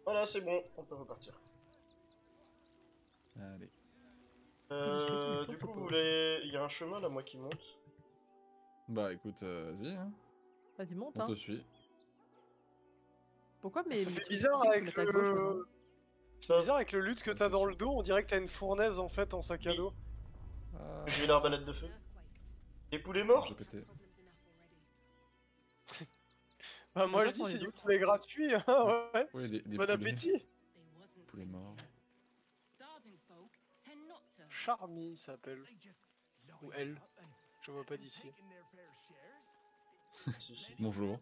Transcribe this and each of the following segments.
Voilà, c'est bon, on peut repartir. Allez. Du coup, vous voulez... Il y a un chemin là, moi, qui monte. Bah écoute, vas-y, hein. Vas-y, monte, On hein. te suit. Pourquoi Ça mes fait trucs bizarre statiques, avec faut mettre à gauche maintenant C'est bizarre avec le lutte que t'as dans le dos, on dirait que t'as une fournaise en fait en sac à Oui. dos. J'ai l'arbalète de feu. Les poulets J'ai morts. pété. Bah moi pas je dis sur les c'est du dos. poulet gratuit, hein, ouais. Oui, des Bon poulets. appétit. Poulets morts. Charmy il s'appelle. Ou elle. Je vois pas d'ici. Si, si. Bonjour.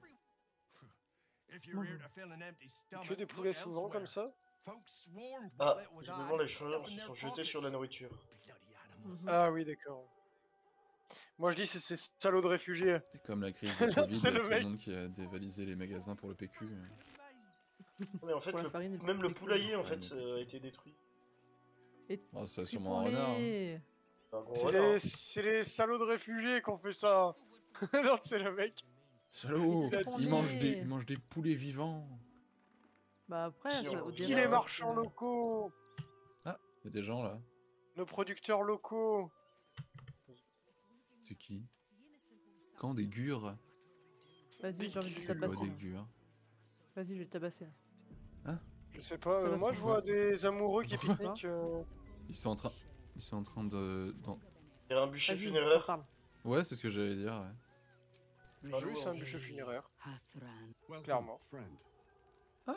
Que des poulets souvent comme ça. Ah, visiblement les chasseurs se sont jetés sur la nourriture. Ah oui d'accord. Moi je dis c'est ces salauds de réfugiés. C'est comme la crise de Covid, C'est le tout mec. le monde qui a dévalisé les magasins pour le PQ. Mais en fait, Pour la farine et même le les poulailler en farine fait et a été détruit. Oh, c'est Pris sûrement pour un renard. Hein. les... C'est un gros renard. Hein. C'est les salauds de réfugiés qui ont fait ça. Non c'est le mec. Salaud, Il a dit- il mange des poulets vivants. Bah après, Si, ça, on au dit Qui début, les là, marchands locaux. Ah, il y a des gens là. Nos producteurs locaux. C'est qui? Quand des gures? Vas-y, j'ai envie de Ouais, tabasser. des là. gures. Vas-y, je vais te tabasser. Là. Je sais pas, Ça va, moi c'est je quoi vois des amoureux qui Quoi pique-niquent. Ils sont en train de... Il y a un bûcher Vas-y, funéraire. parle. Ouais, c'est ce que j'allais dire, ouais. Ah oui, c'est un bûcher funéraire. Clairement. Clairement. Ah.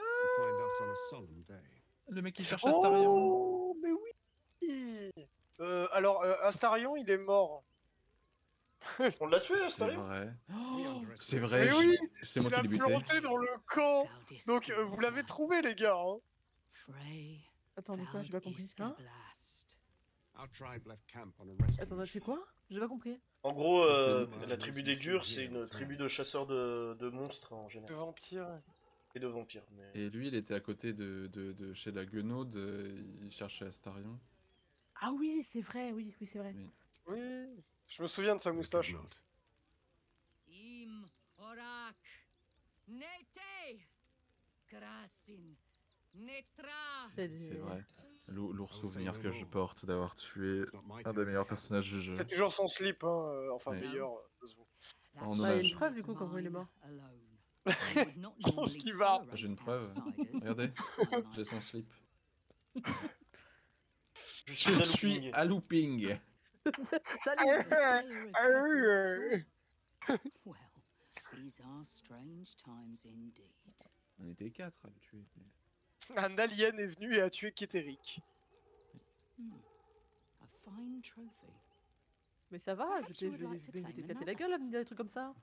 Le mec qui cherche Oh, Astarion. mais oui. Alors, Astarion, il est mort. On l'a tué, C'est Astarion. vrai. Oh, c'est vrai, Mais oui, c'est moi il qui a l'ai buté. planté dans le camp. Donc, vous l'avez trouvé, les gars. Hein. Attends, de quoi? J'ai pas compris. Hein? Attends, c'est quoi? J'ai pas compris. En gros, C'est- la tribu des Gurs, c'est une tribu de chasseurs de monstres en De général. vampire. Et de vampires. Mais... Et lui, il était à côté de chez la Guenaude, il cherchait Astarion. Ah oui, c'est vrai, oui, c'est vrai. Oui. Oui, je me souviens de sa moustache. Im Orak Nete Krasin Netra. C'est vrai. Lourd souvenir que je porte d'avoir tué un des meilleurs personnages du jeu. T'as toujours son slip, hein, enfin Oui. meilleur, de vous. En Bah, il y a hommage. une preuve du coup quand il est mort. Son slibard. J'ai une preuve. Regardez, j'ai son slip. Je suis à looping. à looping. Salut. Well, these are strange times indeed. On était 4 à le tuer. Un alien est venu et a tué Kétéric. A fine trophy. Mais ça va, je vais t'éclater la gueule à me dire des trucs comme ça.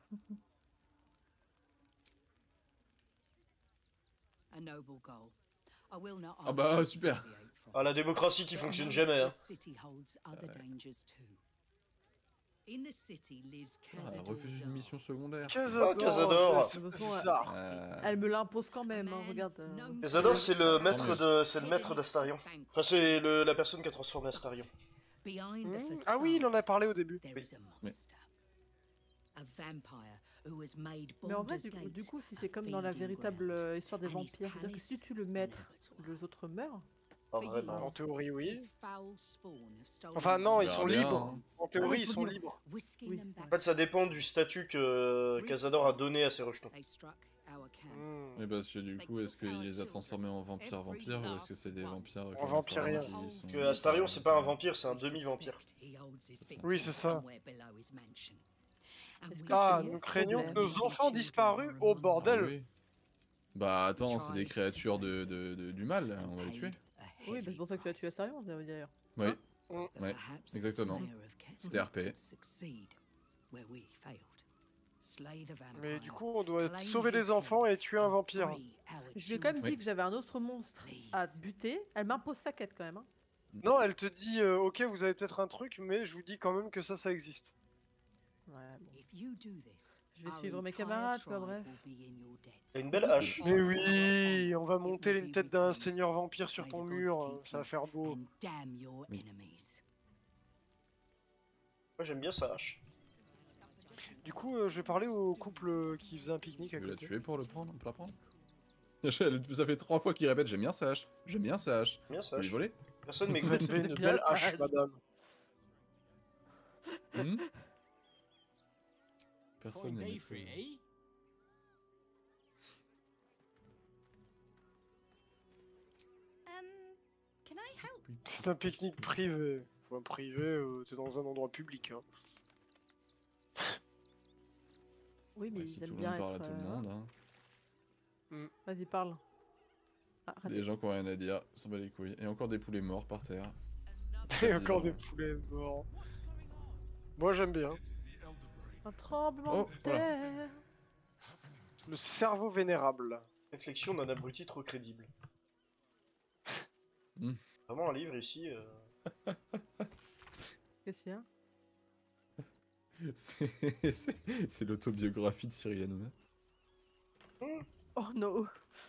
A noble goal. I will not Ah bah, ask you to super. deviate from Ah, la démocratie qui fonctionne jamais. Hein. The city holds other dangers too. In the city lives Ah, Cazador refuse une mission secondaire. Ah, Cazador. C'est De toute façon, bizarre. Elle me l'impose quand même, hein, regarde. Cazador, c'est le maître d'Astarion. Enfin, c'est la personne qui a transformé Astarion. Behind the facade, Ah oui, il en a parlé au début. there is a monster. A vampire who has made Mais en vrai, Baldur's Gate du coup, si a c'est comme dans la feeding véritable ground. histoire des And his vampires, c'est-à-dire que si palace tu tues le maître, never to les autres meurent. En vrai, non. En théorie, oui. His foul spawn have stolen Enfin, non, ils verra sont bien, libres. hein. En théorie, Ah, ils sont libres. Whisking Oui. them back En fait, ça dépend du statut que Cazador a donné à ses rejetons. They struck our camp. Oui, parce que du coup, est-ce qu'il les a transformés en vampires ou est-ce que c'est des vampires En vampirien. qui sont... Que Astarion, c'est pas un vampire, c'est un demi-vampire. Oui, c'est ça. Est-ce que Ah, c'est nous mon craignons que problème? nos enfants disparus au Ah bordel. oui. Bah attends, c'est des créatures du mal, on va les tuer. Oui, bah, c'est pour ça que tu as tué Astarion d'ailleurs. Oui, Mm. ouais, exactement. C'était RP. Mais du coup, on doit sauver les enfants et tuer un vampire. Je lui ai quand même Oui. dit que j'avais un autre monstre à buter. Elle m'impose sa quête quand même. Hein. Non, elle te dit, ok, vous avez peut-être un truc, mais je vous dis quand même que ça existe. Ouais, bon. Je vais suivre mes camarades, quoi, bref. T'as une belle hache. Mais oui, on va monter une tête d'un seigneur vampire sur ton mur, ça va faire beau. Oui. Moi, j'aime bien sa hache. Du coup, je vais parler au couple qui faisait un pique-nique Tu à veux la côté. tuer pour le prendre, pour la prendre? Ça fait 3 fois qu'il répète j'aime bien sa hache, j'aime bien sa hache. Bien Vous lui ça. voler Personne Vous m'écoute. avez une bien belle hache, hache. madame. Hmm Personne Fine ne day for it, m'écoute. eh? Can I help? C'est un pique-nique privé. Enfin, privé, t'es dans un endroit public. Hein. Oui, mais Ouais, ils si tout aiment le bien monde parle être. à tout le monde, hein. Vas-y, parle. Ah, raté. Des gens qui ont rien à dire, s'en bat les couilles. Et encore des poulets morts par terre. Et Ça encore dit, des poulets morts. Moi j'aime bien. Un tremblement Oh, de voilà. terre. Le cerveau vénérable. Réflexion d'un abruti trop crédible. Hmm. Vraiment un livre ici. Qu'est-ce qu'il y a? C'est l'autobiographie de Cyril Hanouna. Oh no.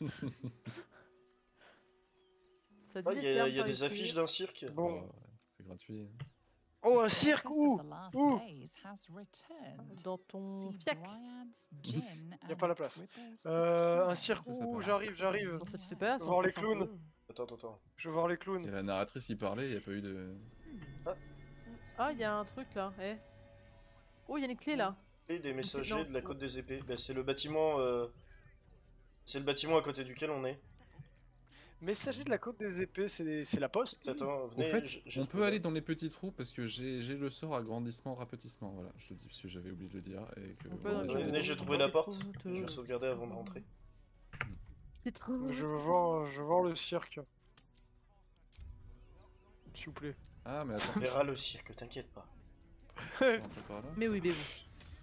Ça dit Ah, les il y a termes par des ici. affiches d'un cirque. Bon. Oh, c'est gratuit. Oh, un cirque. Où? Où? Dans ton fiac. Y a pas la place. Un cirque. Ça, ça Où? parle. J'arrive. En fait, je sais pas. Voir les clowns. Attends. Je veux voir les Et clowns. la narratrice y parlait, y a pas eu de... Ah, il y a un truc là. Eh. Oh, il y a une clé là. Et des messagers non. de la côte des épées. Bah, c'est le bâtiment. C'est le bâtiment à côté duquel on est. Messager de la côte des épées, c'est la poste. Attends, En venez. fait, j'ai on le peut code. aller dans les petits trous parce que j'ai le sort agrandissement, rapetissement. Voilà, je te le dis parce que j'avais oublié de le dire. Et que, On peut dans les Venez, trous, j'ai dans trouvé les la porte. trous, Je vais sauvegarder avant de rentrer. Les trous. Je veux voir le cirque. S'il vous plaît. Ah, mais attends, On verra le cirque, t'inquiète pas. on rentre par là. Mais oui.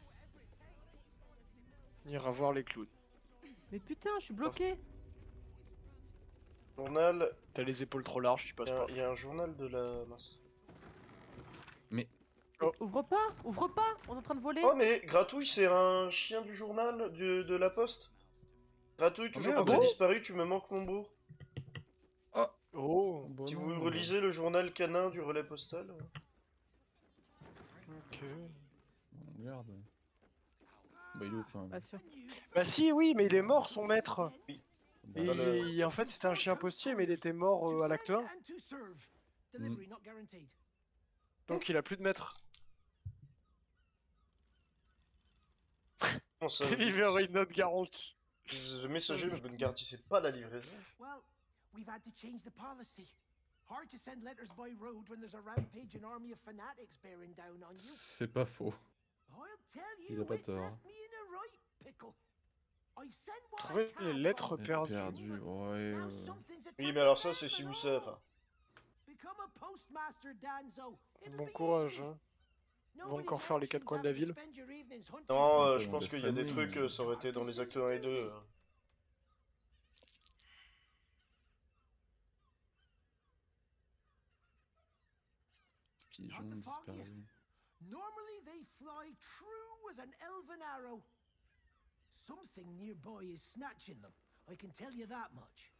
On ira voir les clowns. Mais putain, je suis bloqué. Journal. T'as les épaules trop larges, tu passes pas. Il y a un journal de la. Mince. Ouvre pas, on est en train de voler. Oh, mais Gratouille, c'est un chien du journal de la poste. Gratouille, toujours merde. quand t'as Bon. disparu, tu me manques mon beau. Oh. Bon, Si non, vous relisez le journal canin du relais postal. Ok. bon, merde. Bah, il est où quand même Pas sûr. Bah si, oui, mais il est mort, son maître. Bah, Et le- en fait, c'était un chien postier, mais il était mort à l'acte 1. Donc il a plus de maître. Comment ça Delivery not garantie. Le messager, vous ne garantissez pas la livraison. Well, we've had to change the policy. Hard to send letters by road when there's a rampaging army of fanatics bearing down on you. c'est pas faux. I'll tell Il you, a pas it's tort. left me in a right pickle. I've sent what I Trouver can, les lettres but perdues. Ouais. now something's Oui, mais alors ça, c'est si vous savez. Enfin, Become a postmaster, Danzo. It'll Bon be courage. easy. Hein. Nobody encore faire les 4 mentions coins de la having to ville. spend your evenings hunting non, for je Dans pense des qu'il y a des familles, trucs, ça aurait été dans les actes 1 et 2. Pigeon Not the disparu. foggiest. Normally they fly true as an elven arrow. Something nearby is snatching them. I can tell you that much.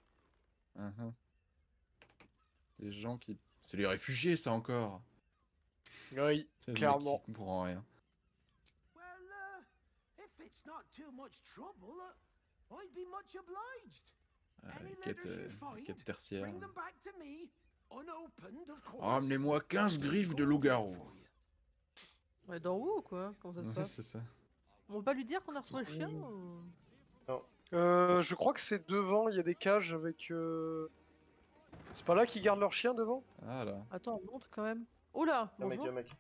Des gens qui... C'est les réfugiés, ça encore. Oui, C'est le mec clairement. qui comprend rien. Well, if it's not too much trouble, I'd be much obliged. Ah, Any les quêtes, letters you les find, quêtes tertiaires. bring them back to me, unopened, of course. Ramenez-moi 15 griffes de loup-garou. Ouais, dans où quoi? Comment ça se Ouais, passe? c'est ça. On va pas lui dire qu'on a retrouvé le chien ou... Je crois que c'est devant, il y a des cages avec... C'est pas là qu'ils gardent leur chien devant? Ah là. Attends, on monte quand même. Oh là, Un mec, bonjour. un mec.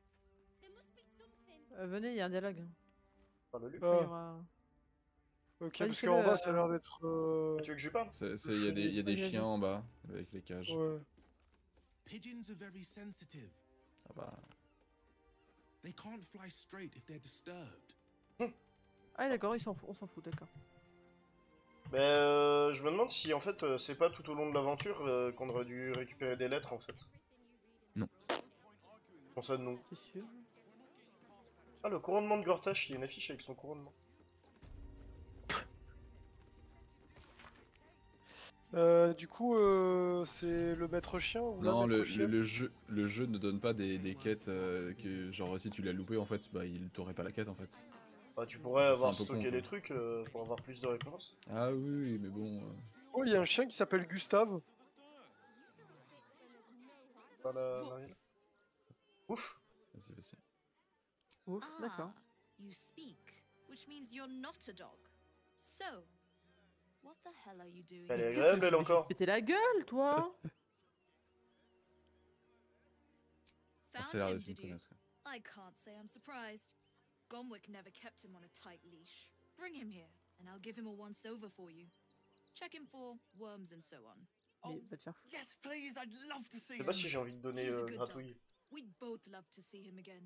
Venez, il y a un dialogue. Parle-lui. Il y Ah, aura- ok, Vas-y, parce fais-le, qu'en bas ça a l'air d'être... Tu veux que je lui parle? Il y a des Vas-y, chiens vas-y. en bas, avec les cages. Ouais. Pigeons are very sensitive. Ah bah... They can't fly straight if they're disturbed. Ah d'accord, on s'en fout, d'accord. Mais je me demande si en fait c'est pas tout au long de l'aventure qu'on aurait dû récupérer des lettres en fait. Non. Comment ça non? C'est sûr. Ah, le couronnement de Gortash, il y a une affiche avec son couronnement. Du coup, c'est le maître chien ou la Non, maître chien? le jeu ne donne pas des quêtes que, genre, si tu l'as loupé, en fait, bah, il t'aurait pas la quête, en fait. Bah, tu pourrais Ça serait avoir un peu stocké con, les quoi. trucs pour avoir plus de récompenses. Ah oui, mais bon. Oh, il y a un chien qui s'appelle Gustave. Pas la ville. Ouf. Vas-y, vas-y. Ouf, d'accord. Ah, you speak, which means you're not a dog. So, what the hell are you doing? Elle est Qu'est-ce que agréable, elle tu encore. pétais la gueule, toi? Ah, Found c'est l'air him, d'être une did you? connasse, quoi. I can't say I'm surprised. Gomwick never kept him on a tight leash. Bring him here, and I'll give him a once-over for you. Check him for worms and so on. Mais va te faire foutre. Yes, please. I'd love to Je see sais pas him. si j'ai envie de donner He's a good gratouille. We'd both love to see him again.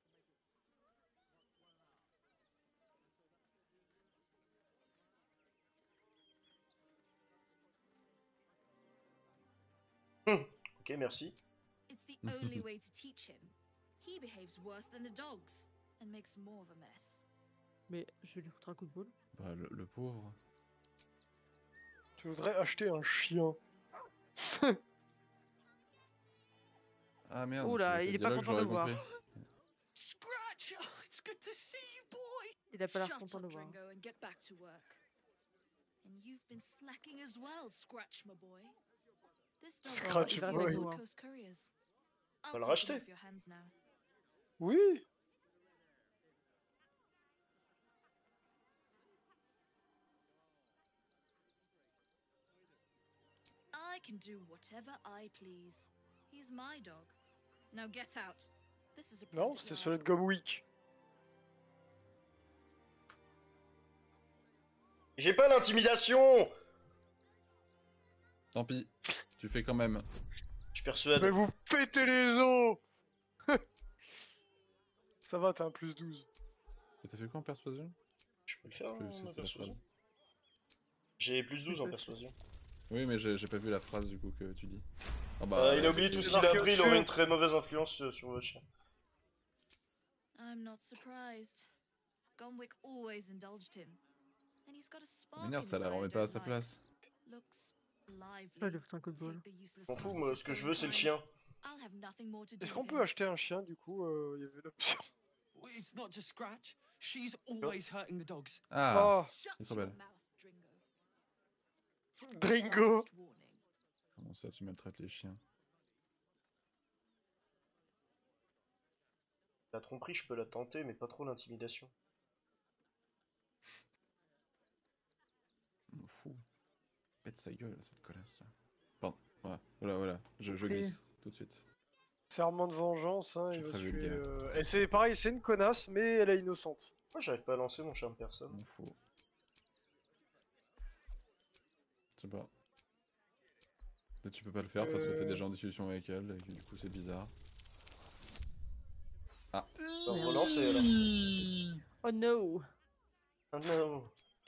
Ok, merci. It's the only way to teach him. He behaves worse than the dogs, and makes more of a mess. Mais je vais lui foutre un coup de boule. Bah, le pauvre. Tu voudrais acheter un chien. Ah merde. Oula, c'est le il est pas dialogue, content de le j'aurais voir. compris. Scratch! Oh, it's good to see you, boy. Il a pas l'air Shut content de up, le voir. Dringo, and get back to work. And you've been slacking as well, Scratch, my boy. This dog Scratch, is my yours, boy. Coast Couriers. Va I'll le take him racheter. off your hands now. Oui. I can do whatever I please. He's my dog. Now get out. This is a Non, private c'était yard. celui de Gomwick. J'ai pas l'intimidation. Tant pis. Tu fais quand même. Je persuade. Mais vous pétez les os. Ça va, t'as un plus 12. Et t'as fait quoi en persuasion? Je peux le faire, Je sais hein, si ma c'était la persuasion. phrase. J'ai plus 12 en persuasion. Oui, mais j'ai pas vu la phrase du coup que tu dis. Ah bah, Il a oublié tout ce effectivement. qu'il a marqué appris, il au-dessus. aurait une très mauvaise influence sur votre chien. I'm not surprised. Gomwick always indulged him. And he's got a spark Merde, in ça his la eye I remet pas à don't sa like. place. Looks Je vais lively. lui foutre un coup de boule. Take the useless M'en fous, out of moi, his ce que je own veux, c'est le kind. chien. I'll have nothing more to do Est-ce qu'on with peut him. acheter un chien du coup Il y avait l'option. Well, it's not just Scratch. She's always hurting the dogs. Ah, Ah, Shut Ils sont your belles. mouth, Dringo. Dringo. Last warning. comment ça tu maltraites les chiens? La tromperie, je peux la tenter, mais pas trop l'intimidation. On m'en fout. Pète sa gueule, cette connasse là. Pardon, voilà, je Compris. glisse tout de suite. Serment de vengeance, hein, Je il suis va très tuer. vulgaire. Et c'est pareil, c'est une connasse, mais elle est innocente. Moi, j'arrive pas à lancer mon charme On personne. m'en fout. Je sais pas. Peut-être tu peux pas le faire parce que t'es déjà en discussion avec elle et que du coup c'est bizarre. Bah, relancer alors. Oh no! Ah non.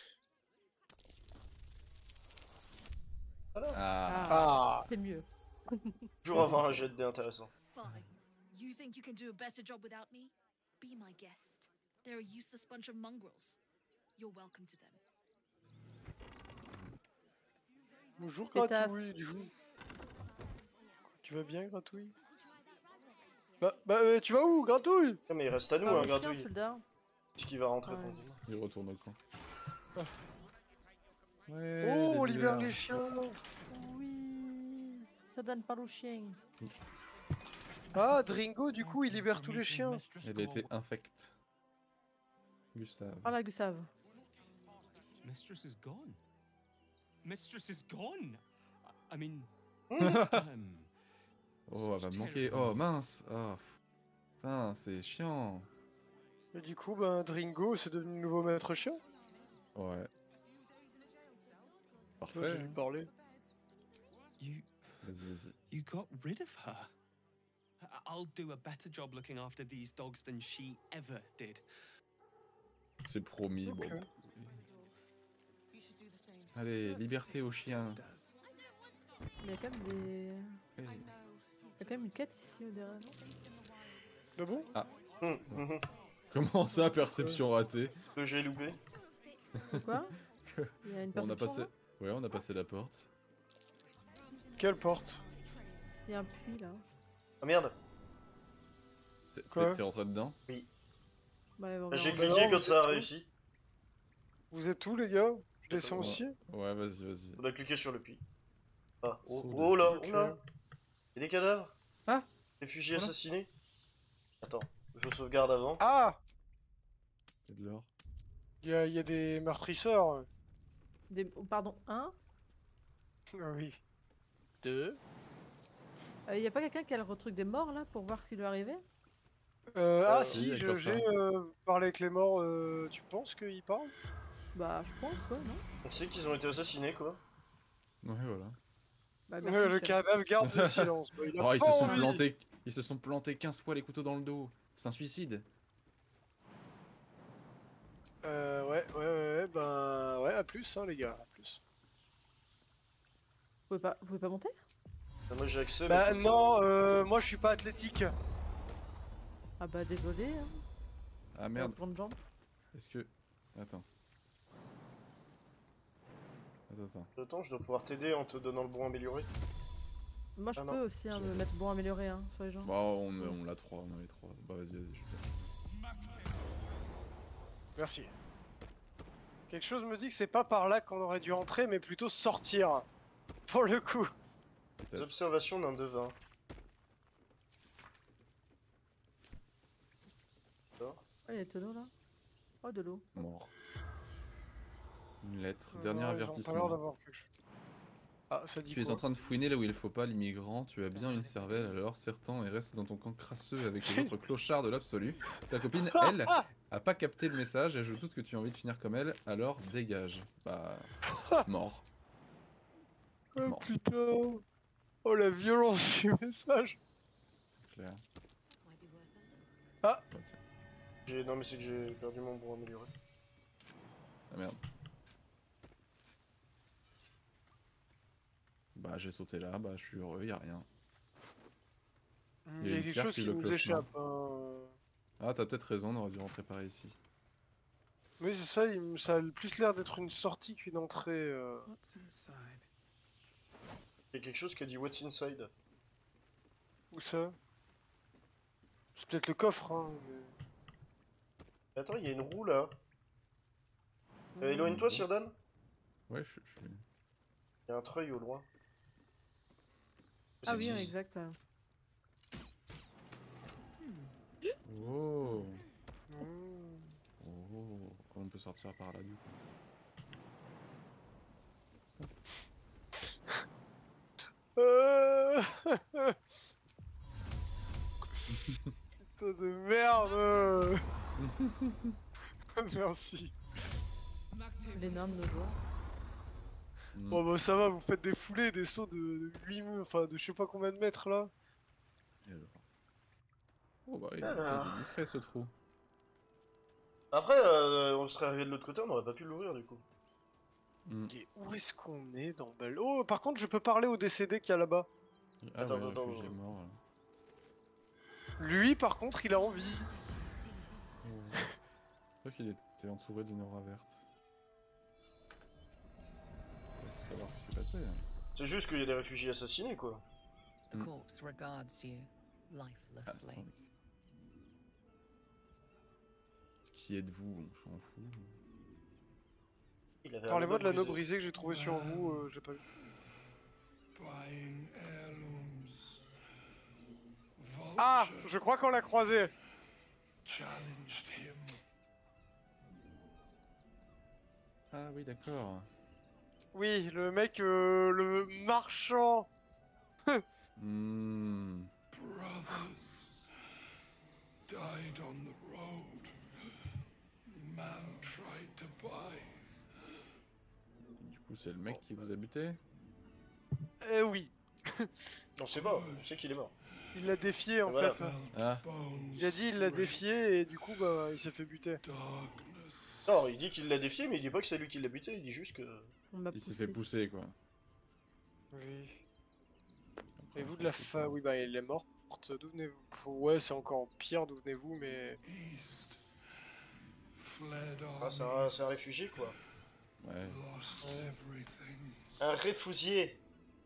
Ah, Ah. C'est mieux. Toujours avoir un jet de dés intéressant. Fine. You think you can do a better job without me? Be my guest. They're a useless bunch of mongrels. You're welcome to them. Bonjour Et t'as- Gratouille, du coup. Tu vas bien Gratouille? Tu vas où Gratouille? Ah, mais il reste à nous, Ah, hein, le chien, Gratouille. soldat. Puisqu'il va rentrer Ouais. tranquillement. il retourne au camp. Ah. Ouais, Oh, on les libère libères. les chiens. Oui, ça donne pas au chien. Ah, Dringo, du coup, il libère tous les chiens. Elle a été infecte. Gustave. Ah là, Gustave. Mistress is gone. Mistress is gone. I mean, Oh, elle va me manquer. Oh, mince. Oh, putain, c'est chiant. Et du coup, ben, Dringo, c'est devenu le nouveau maître chien. Ouais. Ouais, j'ai Parfait. lui parler. You Vas-y. you got rid of her. I'll do a better job looking after these dogs than she ever did. C'est promis. Ok. Bon. Allez, liberté aux chiens. Il y a quand même des. Ouais. Il y a quand même une quête ici au derrière. Ah bon? Comment ça, perception ratée? Que j'ai loupé. Quoi? Il y a une On a perception passé. là. Ouais, on a passé la porte. Quelle porte? Il y a un puits là. Ah merde. T'es Quoi rentré dedans? Bah, on J'ai verra. cliqué non, quand vous ça a êtes où réussi. Vous êtes où les gars? Je descends Ouais. aussi. Ouais, vas-y, vas-y. On a cliqué sur le puits. Ah, oh, Saut de oh là, puits, oh là. ok. Il y a des cadavres. Ah. Réfugiés Voilà. assassinés. Attends, je sauvegarde avant. Ah, Il y a de l'or. il y a des meurtrisseurs. Oh, pardon, un. Ah oui. Deux. Y a pas quelqu'un qui a le truc des morts là pour voir s'il lui est arrivé? Ah oui, si, avec leur j'ai ça. parlé avec les morts. Tu penses qu'ils parlent? Bah, je pense, ouais, non? On sait qu'ils ont été assassinés, quoi. Ouais, voilà. Bah, Ouais, merci, le Michel. cadavre garde le silence. Bah, il a Oh, ils pas se sont envie. plantés. Ils se sont plantés 15 fois les couteaux dans le dos. C'est un suicide. Ouais, ben ouais, à plus, hein, les gars, à plus. Vous pouvez pas monter? Ah, moi j'ai accès, Bah mais faut que- non, moi je suis pas athlétique. Ah bah désolé, hein. Ah merde. Grande jambe. Est-ce que. Attends. Attends. Attends, je dois pouvoir t'aider en te donnant le bon amélioré. Moi je Ah, non. peux aussi hein, me mettre bon amélioré hein, sur les gens. Bon, on l'a 3, on a les 3. Bah vas-y, je fais. Merci. Quelque chose me dit que c'est pas par là qu'on aurait dû entrer, mais plutôt sortir. Pour le coup. Les Peut-être. observations d'un devin. Oh, il y a de l'eau là. Oh, de l'eau. Mort. Une lettre. Dernier Non, ils ont pas l'air avertissement. d'avoir quelque chose. Ah, ça dit Tu es quoi? en train de fouiner là où il faut pas, l'immigrant. Tu as bien une cervelle, alors serre-t'en et reste dans ton camp crasseux avec les autres clochards de l'absolu. Ta copine, elle, a pas capté le message et je doute que tu as envie de finir comme elle, alors dégage. Bah. Mort. Oh Mort. putain. Oh la violence du message. C'est clair. Might be worth a look. Bah, tiens. Non, mais c'est que j'ai perdu mon bon amélioré. Ah merde. Bah j'ai sauté là, bah je suis heureux, y a rien. Il y a une quelque pierre chose qui qui le nous cloche, échappe. Hein. Ah t'as peut-être raison, on aurait dû rentrer par ici. Oui, c'est ça, ça a plus l'air d'être une sortie qu'une entrée. What's inside? Il y a quelque chose qui a dit What's inside. Où ça? C'est peut-être le coffre, hein. Mais... Attends, il y a une roue là. Éloigne-toi, Sirdan. Ouais, je suis. Il y a un treuil au loin. Ah C'est oui, Ziz. exact. Oh. Hmm. Oh. On peut sortir par là du coup. Putain de merde. Merci. Les nains de nos joueurs. Hmm. Bon bah ça va, vous faites des foulées, des sauts de 8 enfin de je sais pas combien de mètres là. Et alors oh bah il Alors. est discret ce trou. Après, on serait arrivé de l'autre côté, on n'aurait pas pu l'ouvrir du coup. Hmm. Et où est-ce qu'on est dans Belle... Oh par contre je peux parler au décédé qu'il y a là-bas. Ah Attends, ouais, le attends, réfugié attends. mort. Là. Lui par contre il a envie. Oh. Je crois qu'il était entouré d'une aura verte. Faut savoir ce qui s'est passé. Hein. C'est juste qu'il y a des réfugiés assassinés quoi. The Mm. corpse regards you Ah, lifelessly. sans- Qui êtes-vous? On s'en fout. Il avait Parlez-moi un de l'anneau brisé. brisé que j'ai trouvé sur vous, j'ai pas vu. Buying heirlooms. Ah, Vulture je crois qu'on l'a croisé. challenged him. Ah oui d'accord. Oui, le mec, le marchand. Hmm. Brothers died on the road. Man tried to buy. Du coup c'est le mec qui vous a buté? Eh oui, On sait pas, on sait qu'il est mort. il l'a défié en Voilà. fait. Ah. Il a dit il l'a défié et du coup bah il s'est fait buter. Darkness. Non, il dit qu'il l'a défié, mais il dit pas que c'est lui qui l'a buté, il dit juste que. On m'a Il s'est poussé. fait pousser quoi. Oui. Après, Et on vous s'en de la fout, fin, quoi. oui bah il est mort. D'où venez-vous? Ouais c'est encore pire d'où venez-vous mais... East. Fled Ah, armies. c'est un réfugié quoi. Ouais. Lost everything. Un réfugié.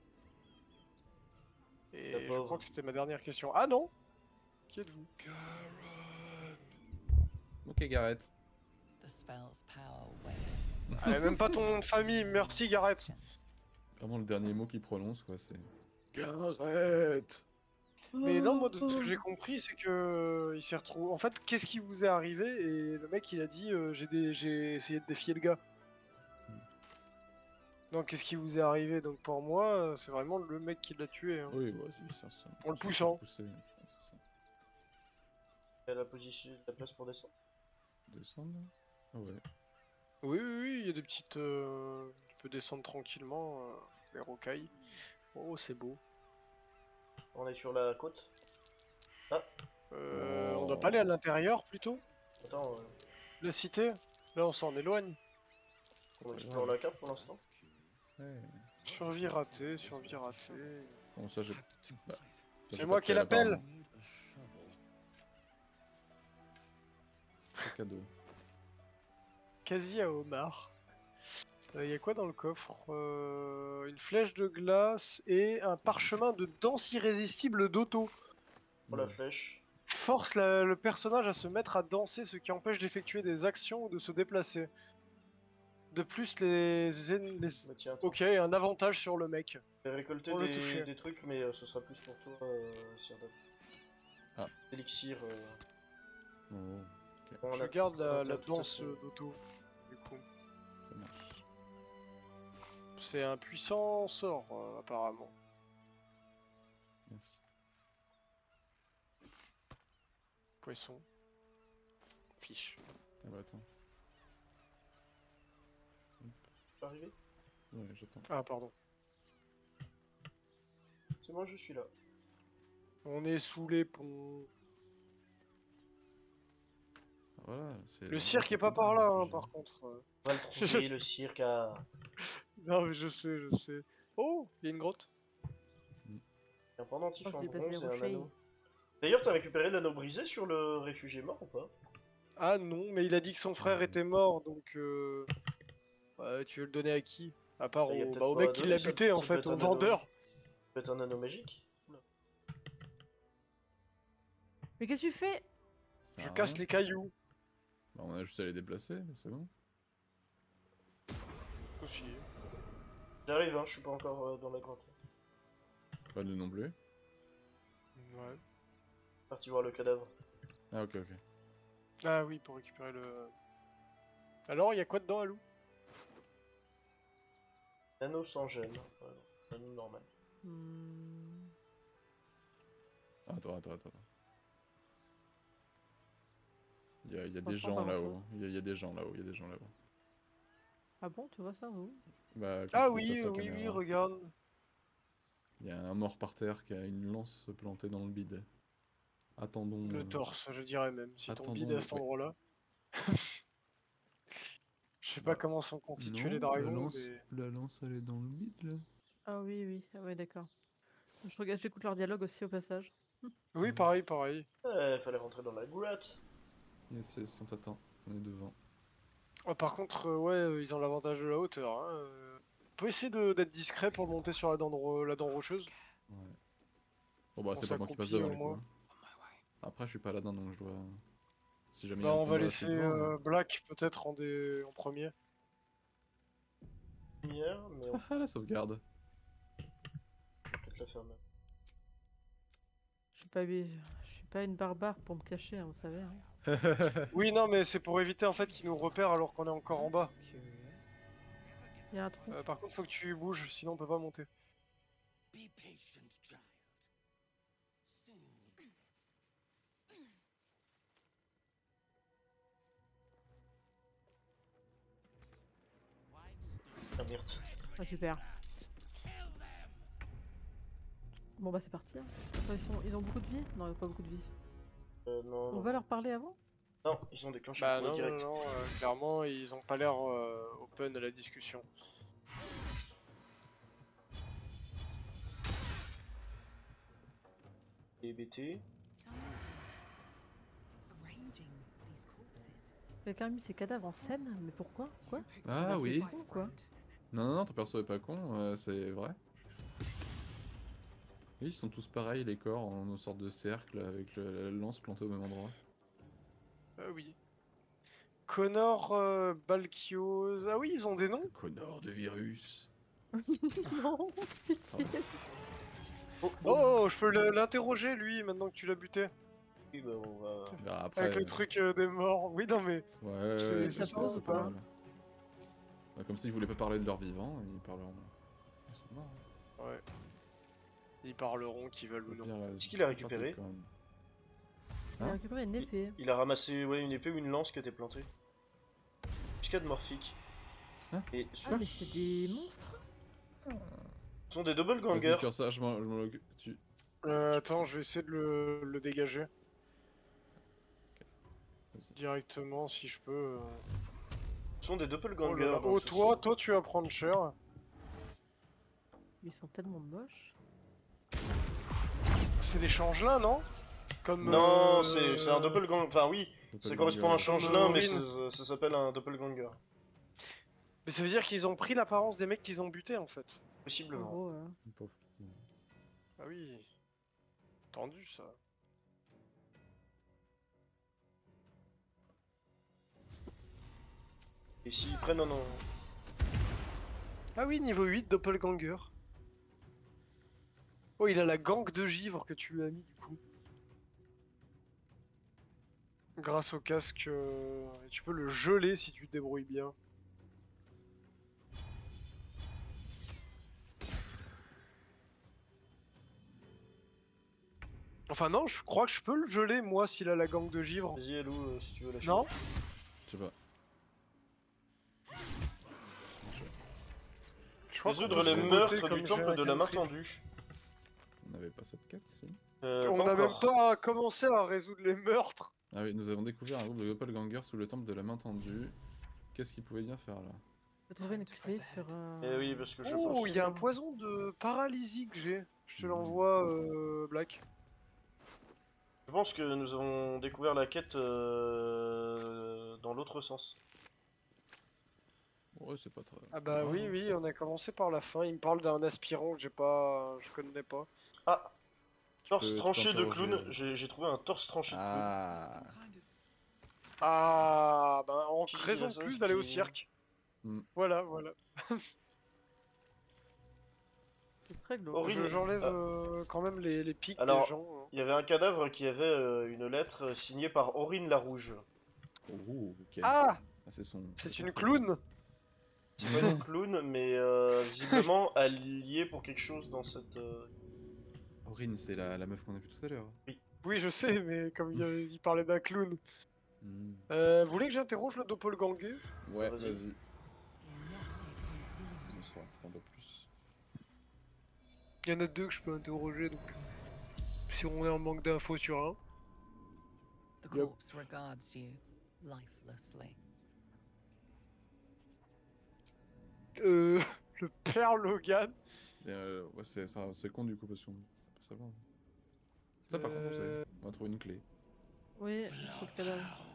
Et La je pauvre. crois que c'était ma dernière question. Ah non. Qui êtes-vous? Garrod. Ok, Gareth. The spell's power wanes. Ah, même pas ton nom de famille, merci Gareth. Vraiment le dernier mot qu'il prononce, quoi, c'est. Gareth. Mais non, moi de ce que j'ai compris, c'est que il s'est retrouvé. En fait, qu'est-ce qui vous est arrivé? Et le mec il a dit j'ai essayé de défier le gars. Donc qu'est-ce qui vous est arrivé? Donc pour moi, c'est vraiment le mec qui l'a tué. Hein. Oui, ouais, c'est ça. En le poussant. Pousser, c'est ça. Il y a la position, la place pour descendre. Descendre là. Ah ouais. Oui, oui, oui, il y a des petites. Tu peux descendre tranquillement les rocailles. Oh, c'est beau. On est sur la côte. Ah, On doit pas aller à l'intérieur plutôt? attends, La cité? Là, on s'en éloigne. on explore la carte pour l'instant. Ouais. Survie ratée, survie ratée. Bon, ça j'ai. Bah, ça, C'est j'ai moi pas qui pris à l'appelle. part, c'est cadeau. Quasi à homard. Y a quoi dans le coffre? Une flèche de glace et un parchemin de danse irrésistible d'Otto. Pour la flèche. Force le personnage à se mettre à danser, ce qui empêche d'effectuer des actions ou de se déplacer. De plus, Bah tiens, attends. Ok, un avantage sur le mec. J'ai récolté Pour le toucher. des trucs, mais ce sera plus pour toi, Sirdam. Ah. Élixir. Oh, on Je a- garde on a la tout à danse fait. d'Otto, du coup. ça marche. C'est un puissant sort, apparemment. Merci. Poisson. Fiche. Ah bah attends. Pas arrivé? Ouais, j'attends. Ah, pardon. C'est moi, je suis là. On est sous les ponts. Ah, voilà, c'est. Le cirque est pas par là, hein, par contre. On va le trouver, le cirque à... Non, mais je sais, je sais. Oh, il y a une grotte. un pendentif Oh, je en dépasse les bronze et un rochers. anneau. D'ailleurs, t'as récupéré l'anneau brisé sur le réfugié mort ou pas? Ah non, mais il a dit que son frère était mort, donc ouais, tu veux le donner à qui? À part Bah, y a au, peut-être bah, au pas mec à qui donner, l'a ça- buté, en ça peut fait, être au un anneau. vendeur. Peut-être un anneau magique? Oula. Mais qu'est-ce que tu fais? Ça Je sert à casse rien. les cailloux. Bah, on a juste à les déplacer, c'est bon. Aussi. J'arrive, hein, je suis pas encore dans la grotte. Pas de non plus. Ouais. Parti voir le cadavre. Ah ok, ok. Ah oui, pour récupérer le... Alors, il y a quoi dedans, Alou? L'anneau sans gêne. L'anneau normal. Hmm. Attends. Il y a des Franchement, gens pas là-haut. grand-chose. Il y a des gens là-haut, il y a des gens là-haut. Ah bon, tu vois ça où? Bah, quand Ah tu oui, passes la oui, oui, caméra. regarde. Il y a un mort par terre qui a une lance plantée dans le bide. Attendons. Le torse, je dirais même, si ton attendons bide est à le- cet ouais. endroit-là. Je sais pas Bah, comment sont constitués Non, les dragons, mais... la lance elle est dans le bide là. Ah oui, oui, ah ouais, d'accord. Je regarde, j'écoute leur dialogue aussi au passage. Oui, pareil, pareil. Fallait rentrer dans la grotte. Yes, yes, on t'attend. On est devant. Ouais, par contre, ouais, ils ont l'avantage de la hauteur. Hein. On peut essayer d'être discret pour monter sur la dent rocheuse. Ouais. Bon bah On c'est pas moi qui passe s'accroupit devant au du coup. moins. hein. Après je suis pas là-dedans donc je dois. Si jamais Bah, il y a un on va combat, laisser c'est devant, mais- Black peut-être en premier. Lumière, mais on peut Ah la sauvegarde. peut-être la fermer. Je suis pas une barbare pour me cacher, hein, vous savez. Hein. Oui, non, mais c'est pour éviter en fait qu'ils nous repèrent alors qu'on est encore en bas. Il y a un trou. Par contre, faut que tu bouges, sinon on peut pas monter. Be patient, child. Soon. Ah merde. Ah super. Bon bah c'est parti. Hein. Attends, ils ont beaucoup de vie? Non, ils ont pas beaucoup de vie. Non, On non. va leur parler avant? Non, ils ont déclenché Bah le combat non, direct. non, clairement, ils ont pas l'air open à la discussion. Et BT. Someone is arranging these corpses. Quelqu'un a mis ses cadavres en scène? Mais pourquoi? Quoi? Ah C'est oui. fou, quoi. Non, ton perso est pas con, c'est vrai. Oui, ils sont tous pareils, les corps, en une sorte de cercle avec la lance plantée au même endroit. Ah oui. Connor, Balkios. Ah oui, ils ont des noms. Connor de virus. Non, pitié. Oh, je peux l'interroger lui maintenant que tu l'as buté. Oui, bah, on va... Bah, après, Avec le truc des morts. Oui, non mais. Ouais, C'est- ouais, c'est c'est ça, c'est ou pas pas mal. Bah, comme s'ils voulaient pas parler de leur vivant, ils parleront. Ils sont morts. Ouais. Ils parleront qui veulent ou non. Est-ce qu'il a récupéré? Quand même. Il a Hein récupéré une épée. Il a ramassé ouais, une épée ou une lance qui était plantée. Muscade morphique. Hein Et Ah, mais c'est des monstres. ce sont des double Vas-y, gangers. cure ça, je m'en occupe. Attends, je vais essayer de le dégager. Vas-y. Directement si je peux. Ce sont des double Oh, là gangers. là. donc Oh, ce toi tu vas prendre cher. Ils sont tellement moches. C'est des changelins, non? Comme. Non, c'est un doppelganger. Enfin, oui, ça Doppelganger. correspond à un changelin, mais Aurine. ça s'appelle un doppelganger. Mais ça veut dire qu'ils ont pris l'apparence des mecs qu'ils ont butés en fait. En Possiblement. gros, Pauvre. Ah oui. Tendu ça. Et s'ils prennent un. Ah oui, niveau 8, doppelganger. Oh, il a la gangue de givre que tu lui as mis du coup. Grâce au casque, et tu peux le geler si tu te débrouilles bien. Enfin non, je crois que je peux le geler moi s'il a la gangue de givre. Vas-y, Alou, si tu veux lâcher. Non? Je sais pas. Je crois qu'on Résoudre peut les se meurtres voter du comme temple de la main générateur. tendue. On n'avait pas cette quête, si. On Pas n'a même encore. pas commencé à résoudre les meurtres. Ah oui, nous avons découvert un groupe de doppelgangers sous le temple de la main tendue. Qu'est-ce qu'ils pouvaient bien faire là? Faut trouver une clé sur un. Eh oui, parce que je Oh, pense. il y a un poison de paralysie que j'ai. Je te l'envoie, Black. Je pense que nous avons découvert la quête dans l'autre sens. Ouais, c'est pas très. Ah bah Ouais. oui, oui, on a commencé par la fin. Il me parle d'un aspirant que je connais pas. Ah, torse peux tranché de t'interroger. clown. J'ai trouvé un torse tranché de clown. Ah. Ah, bah en Qui raison dirait de ça, plus ce d'aller au qui- cirque. Hmm. Voilà, voilà. C'est très glauque. Horrible. J'enlève quand même les pics Alors, des gens. Hein. Il y avait un cadavre qui avait une lettre signée par Aurine la Rouge. Oh, ok. Ah, c'est son. c'est une clown. C'est pas une clown, mais visiblement alliée pour quelque chose dans cette. Aurine, c'est la meuf qu'on a vue tout à l'heure. Oui, je sais, mais comme il parlait d'un clown. Hmm. Vous voulez que j'interroge le doppelganger? Ouais, Vas-y. vas-y. On saura peut-être un peu plus. Il y en a deux que je peux interroger, donc si on est en manque d'infos sur un. The corpse regards you lifelessly. Le père Logan. Et, ouais, c'est con du coup parce qu'on peut pas savoir. Ça par contre, on sait. On va trouver une clé. Oui, je trouve qu'elle a.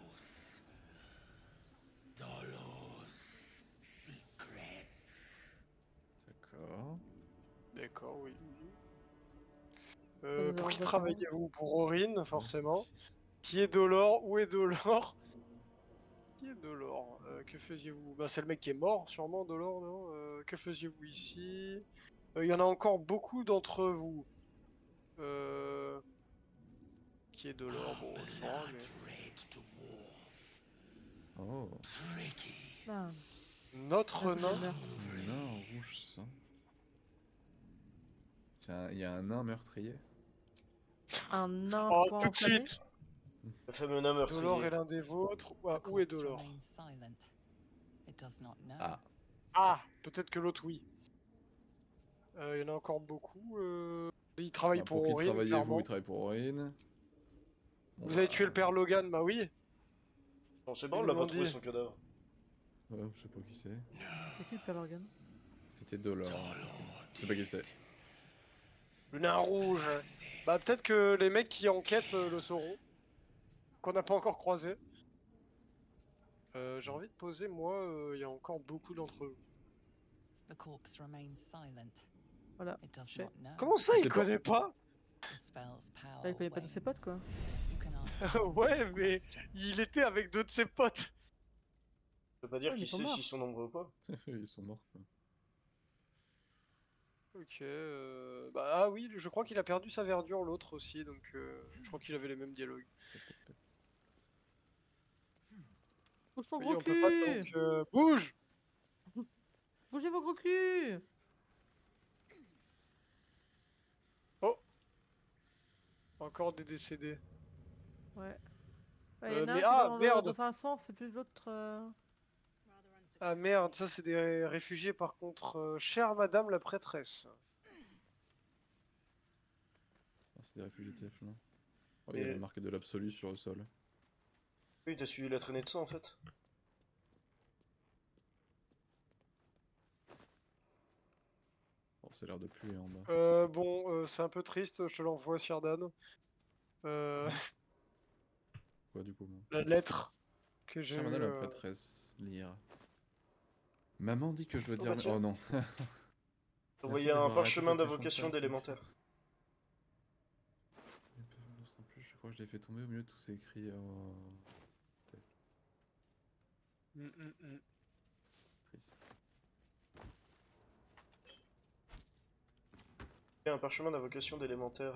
D'accord. D'accord, oui. nous Pour avons qui pas travaillez-vous? Pour Aurine, forcément. Qui est Dolor? Où est Dolor? Qui est Dolor? Que faisiez-vous? Bah, c'est le mec qui est mort, sûrement, Dolor, non? Que faisiez-vous ici? Il y en a encore beaucoup d'entre vous. Qui est Dolor? Bon, on le saura, mais... Oh. Ah, Notre nain? Un nain rouge ça. Il y a un nain meurtrier. un nain Oh, point tout de enflammé. suite! Le fameux nain Dolor est meurtrier. l'un des vôtres. The Où est corpse Dolor? remains silent. It does not know. Ah. Ah! Peut-être que l'autre, oui. Il y en a encore beaucoup. Il travaille Ah, pour qui Aurine, travaillez-vous? clairement. Il travaille pour Aurine. Bon, Vous avez tué le père Logan? Bah oui. On sait pas, Ils on l'a nous pas l'ont trouvé dit. son cadavre. Ouais, je sais pas qui c'est. C'est qui le père Logan? C'était Dolor. Je sais pas qui c'est. Le nain rouge. Bah peut-être que les mecs qui enquêtent le sauront. Qu'on n'a pas encore croisé. J'ai envie de poser, moi, il y a encore beaucoup d'entre vous. The corpse remains silent. Voilà. It does J'ai- not know. Comment ça, il C'est pas- connaît pas? The spell's power Ah, il connaît pas tous ses potes quoi. wanes. You can ask him Ouais, any mais question. il était avec deux de ses potes. Ça veut pas dire Ouais, mais qu'il ils sont sait morts. s'ils sont nombreux ou pas. Ils sont morts quoi. Ok, bah ah oui, je crois qu'il a perdu sa verdure l'autre aussi, donc je crois qu'il avait les mêmes dialogues. Bouge ton Oui, gros on peut pas tant cul! que... Bouge! Bougez vos gros culs! Oh! Encore des décédés. Ouais. Ouais, y en a Mais un qui va ah, merde! dans un sens, c'est plus l'autre. Ah merde, ça c'est des réfugiés par contre. Chère madame la prêtresse. Ah, c'est des réfugiés TF là. Oh, il y a Mais- la marque de l'absolu sur le sol. Oui, t'as suivi la traînée de ça en fait. Bon, c'est l'air de pluie en bas. Bon, c'est un peu triste, je te l'envoie Sirdan. Quoi du coup moi La lettre que j'ai Chère eue. madame la prêtresse, lire. Maman dit que je dois Oh dire. bah tiens. Oh non. Vous Merci voyez un d'avoir arrêté parchemin cette d'invocation méchante d'élémentaire. En plus, je crois que je l'ai fait tomber au milieu de tous ces cris. Oh. Triste. Il y a un parchemin d'invocation d'élémentaire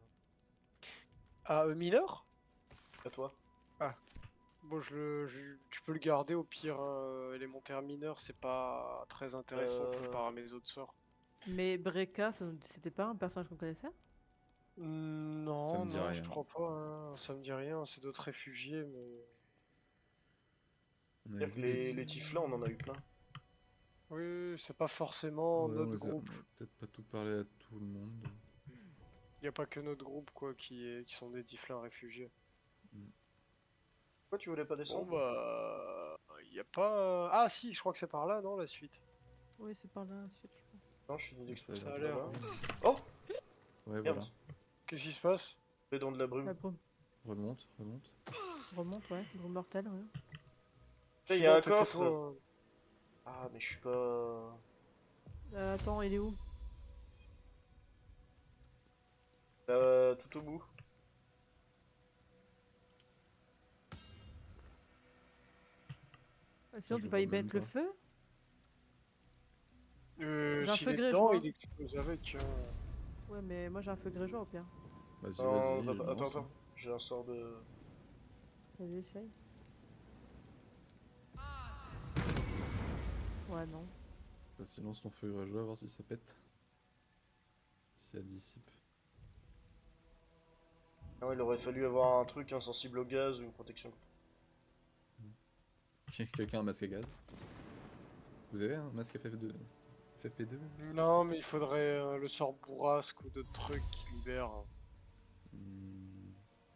Ah, mineur? à toi. Bon, tu peux le garder au pire. Hein, élémentaire mineur, c'est pas très intéressant comparé à mes autres sorts. Mais Breka, c'était pas un personnage qu'on connaissait? Ça Non, me dit non, rien. je crois pas. Hein, ça me dit rien. C'est d'autres réfugiés, mais. On avait C'est-à-dire que vu des- les tiflins, on en a eu plein. Oui, c'est pas forcément Ouais, notre on groupe. a peut-être pas tout parlé à tout le monde. Y a pas que notre groupe quoi qui sont des tiflins réfugiés. Pourquoi tu voulais pas Bon descendre? bah, y a pas. Ah si, je crois que c'est par là, non, la suite. Oui, c'est par là, ensuite, je crois. Non, je suis dit Ça que a c'était l'air. là. Oh! Ouais, Merde. voilà. Qu'est-ce qui se passe? Les dents de la brume. La brume Remonte, remonte. remonte, ouais. Brume mortelle, ouais. Il y Sinon, a un t'as que coffre! toi, Ah, mais je suis pas. Attends, il est où? Tout au bout. Sinon, je tu le peux y vois même mettre le pas. feu? J'ai un s'il feu est grégeois. dedans, il explose avec. Ouais, mais moi j'ai un feu grégeois au pire. Vas-y, Non, vas-y. attends, lance. attends. J'ai un sort de. Vas-y, essaye. Ouais, non. Vas-y, lance ton feu grégeois, voir si ça pète. Si ça dissipe. Non, il aurait fallu avoir un truc insensible au gaz ou une protection. Quelqu'un a un masque à gaz? Vous avez un masque FF2? FFP2? Non, mais il faudrait le sort bourrasque ou d'autres trucs qui libèrent. Hmm,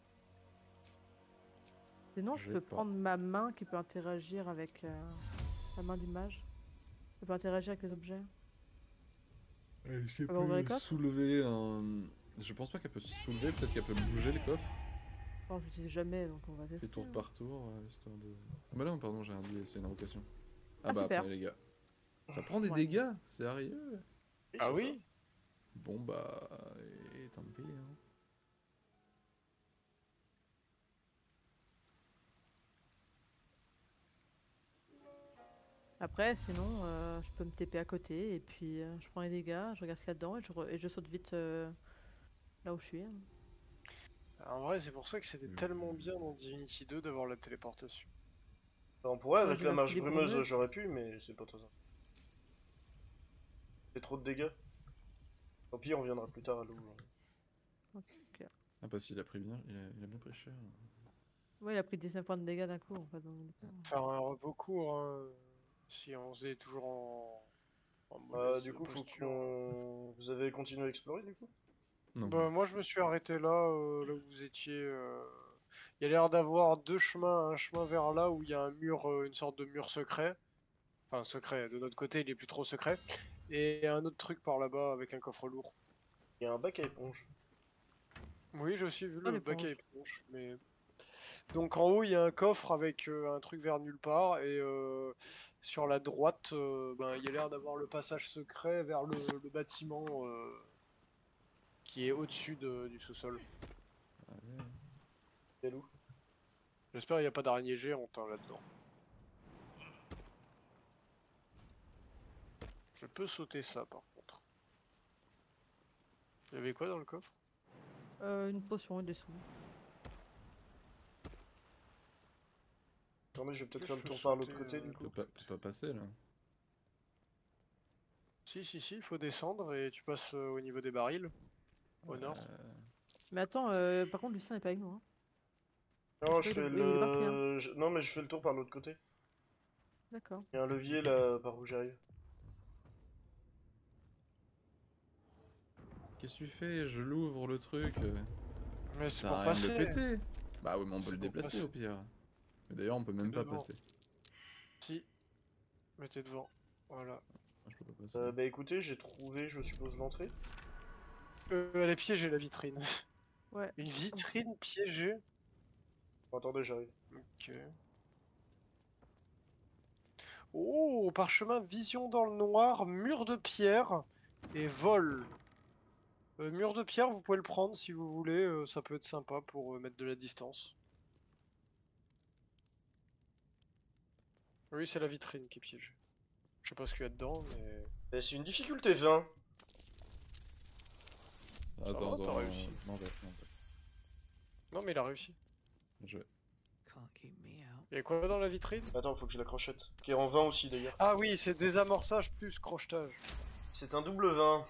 Sinon, je J'ai peux pas. prendre ma main qui peut interagir avec la main du mage. Elle peut interagir avec les objets. Est-ce qu'elle Elle va ouvrir les peut coffres? soulever un... Je pense pas qu'elle peut soulever, peut-être qu'elle peut bouger le coffre. Bon, j'utilise jamais, donc on va tester. Et tour hein. par tour, histoire de... Ah bah non, pardon, j'ai un dé, c'est une invocation. Ah, Ah, bah super. après les gars. Ça prend des Ouais. dégâts, sérieux? Ah oui? Bon bah... Et tant pis, hein. Après, sinon, je peux me TP à côté et puis je prends les dégâts, je regarde ce qu'il y a dedans et je saute vite là où je suis. Hein. En vrai, c'est pour ça que c'était tellement bien dans Divinity 2 d'avoir la téléportation. On pourrait, Moi, avec je la la marche folie brumeuse, brumeuse. j'aurais pu, mais c'est pas trop ça. C'est trop de dégâts. Tant pis, on reviendra plus tard à l'eau. Ok. Ah bah s'il a pris bien, il a bien pris cher. Ouais, il a pris 19 points de dégâts d'un coup en fait. Donc, Faire un repos court, hein, si on faisait toujours en mauvaise Du coup, faut posture. qu'on. Vous avez continué à explorer du coup? Non. Bah, moi, je me suis arrêté là, là où vous étiez. Il y a l'air d'avoir deux chemins, un chemin vers là où il y a un mur, une sorte de mur secret. Enfin, secret, de notre côté, il est plus trop secret. Et un autre truc par là-bas avec un coffre lourd. Il y a un bac à éponge. Oui, j'ai aussi vu Ah, le bac à l'éponge. éponge, mais... Donc en haut, il y a un coffre avec un truc vers nulle part, et sur la droite, ben, il y a l'air d'avoir le passage secret vers le bâtiment qui est au-dessus du sous-sol. Allez. C'est où? J'espère qu'il n'y a pas d'araignée géante hein, là-dedans. Je peux sauter ça par contre. Il y avait quoi dans le coffre? Une potion et des sous. Attendez, je vais peut-être Je faire le peux tour par l'autre sauter, côté du coup. Tu peux pas passer là. Si, il faut descendre et tu passes au niveau des barils. Au nord. Mais attends, par contre, Lucien n'est pas avec nous. Hein. Non, Je je crois fais qu'il est parti, hein. le. Non, mais je fais le tour par l'autre côté. D'accord. Il y a un levier là par où j'arrive. Qu'est-ce que tu fais? Je l'ouvre le truc. Mais Ça c'est sert pour à rien de passer. le péter. Bah oui, mais on peut C'est le pour déplacer passer. au pire. Mais d'ailleurs, on peut même T'es pas devant. passer. Si. Mais t'es devant. Voilà. Ah, je peux pas passer. Bah écoutez, j'ai trouvé, je suppose, l'entrée. Elle est piégée la vitrine. Ouais. Une vitrine piégée. Bon, attendez, j'arrive. Ok. Oh, parchemin vision dans le noir, mur de pierre et vol. Mur de pierre, vous pouvez le prendre si vous voulez, ça peut être sympa pour mettre de la distance. Oui, c'est la vitrine qui est piégée. Je sais pas ce qu'il y a dedans, mais... C'est une difficulté 20. Attends, t'as réussi. Non, Non, mais il a réussi. je... Can't keep me out. Il y a quoi dans la vitrine? Attends, faut que je la crochette. Qui est en 20 aussi d'ailleurs. Ah oui, c'est désamorçage plus crochetage. C'est un double 20.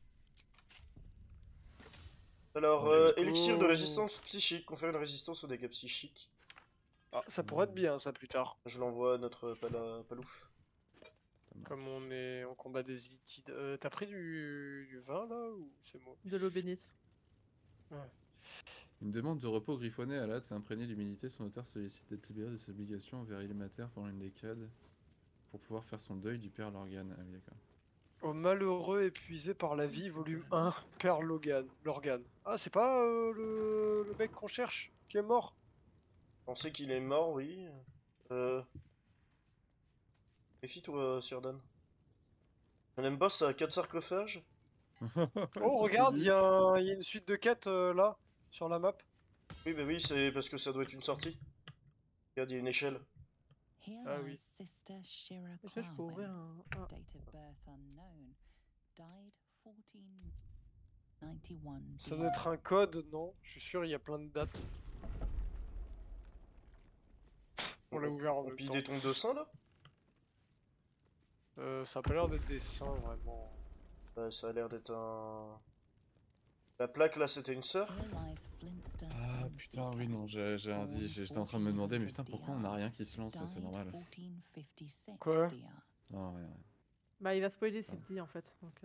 Alors, Ok. élixir de résistance psychique. Confère une résistance aux dégâts psychiques. Ah, ça pourrait être bien ça plus tard. Je l'envoie à notre palouf. Comme on est en combat des élites. T'as pris du vin là ou c'est moi? De l'eau bénite. Une demande de repos griffonnée à l'hâte, imprégné d'humilité, son auteur sollicite d'être libéré de ses obligations envers Ilmater pendant une décade pour pouvoir faire son deuil du père Lorgan. Ah oui, d'accord. Au malheureux épuisé par la vie, volume 1, Père Lorgan. Ah, c'est pas le mec qu'on cherche qui est mort? On sait qu'il est mort, oui. Méfie-toi, Sirdan. Un M-Boss a 4 sarcophages. Oh, regarde, il y a une suite de quêtes là, sur la map. Oui, bah oui, c'est parce que ça doit être une sortie. Regarde, il y a une échelle. Here Ah lies oui. Sister Shira Et ça, je peux ouvrir Clarwin, un. Ah. date of birth unknown, died 1491. Ça doit être un code, non? Je suis sûr, il y a plein de dates. On l'a ouvert en On même pille temps. des tombes de sang là. Ça a pas l'air d'être des saints vraiment. Bah, ça a l'air d'être un. La plaque là, c'était une sœur. Here lies Flinster Ah putain, oui, non, j'étais en train de me demander, mais putain, pourquoi on a rien qui se lance? C'est normal. Quoi? Non, rien. Bah, il va spoiler ce qu'il dit en fait. Donc,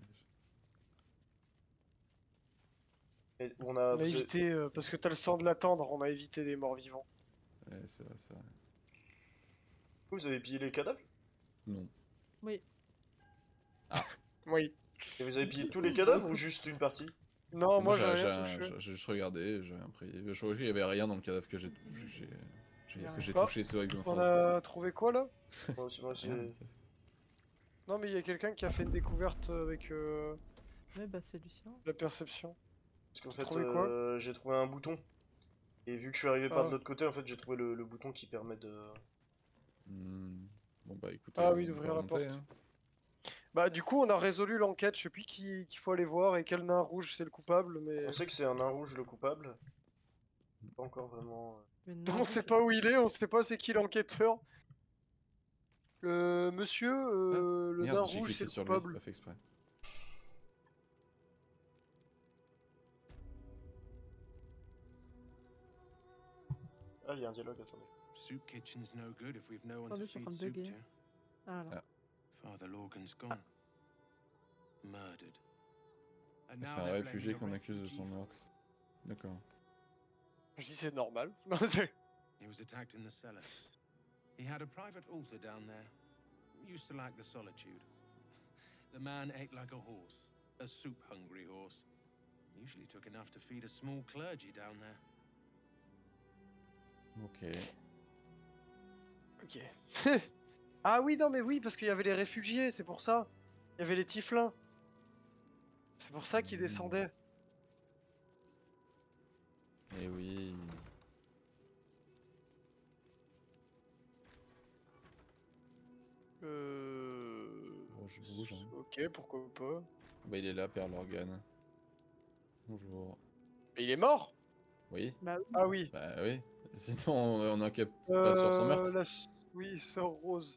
Et on a. On a évité, parce que t'as le sang de l'attendre, on a évité des morts vivants. Ouais, c'est vrai, c'est vrai. Vous avez pillé les cadavres? Non. oui. Oui. Et vous avez pillé tous les cadavres ou juste une partie? Non, moi j'ai rien touché. J'ai juste regardé, j'ai rien pris. Je crois qu'il y avait rien dans le cadavre que j'ai Ah, touché, c'est vrai que je me On force. a trouvé quoi là? Moi aussi, Rien. Non, mais il y a quelqu'un qui a fait une découverte avec Ouais, bah, c'est Lucien. la perception. Parce qu'en fait, trouvé quoi? j'ai trouvé un bouton. Et vu que je suis arrivé par Ah. de l'autre côté, en fait, j'ai trouvé le bouton qui permet de. Bon bah écoutez, Ah oui, on peut d'ouvrir la remonter, porte. hein. Bah, du coup, on a résolu l'enquête. Je sais plus qu'il faut aller voir et quel nain rouge c'est le coupable, mais. On sait que c'est un nain rouge le coupable. Pas encore vraiment. Mais On non, sait pas où il est, on sait pas c'est qui l'enquêteur. Monsieur, le Merde, nain j'ai rouge cliqué c'est le sur lui, coupable. pas fait exprès. Ah, il y a un dialogue, attendez. Soup kitchen's no good if we've no one Attendez, to je suis en feed train de soup bugger. to. Ah, là. Father Lorgan's gone. Murdered. And now C'est un they're réfugié blaming qu'on a accuse de refugee son for- meurtre. D'accord. Je dis c'est normal. He was attacked in the cellar. He had a private altar down there. Used to like the solitude. The man ate like a horse. A soup-hungry horse. Usually took enough to feed a small clergy down there. Ok. Ok. Ah oui, non, mais oui, parce qu'il y avait les réfugiés, c'est pour ça. Il y avait les tiflins. C'est pour ça qu'ils descendaient. Eh oui. Euh... Bon, je bouge. Ok, pourquoi pas. Bah il est là, Père Lorgan. Bonjour. Mais il est mort? Oui. Bah oui. Ah oui. Bah oui. Sinon on n'enquête pas sur son meurtre. Oui, sœur Rose.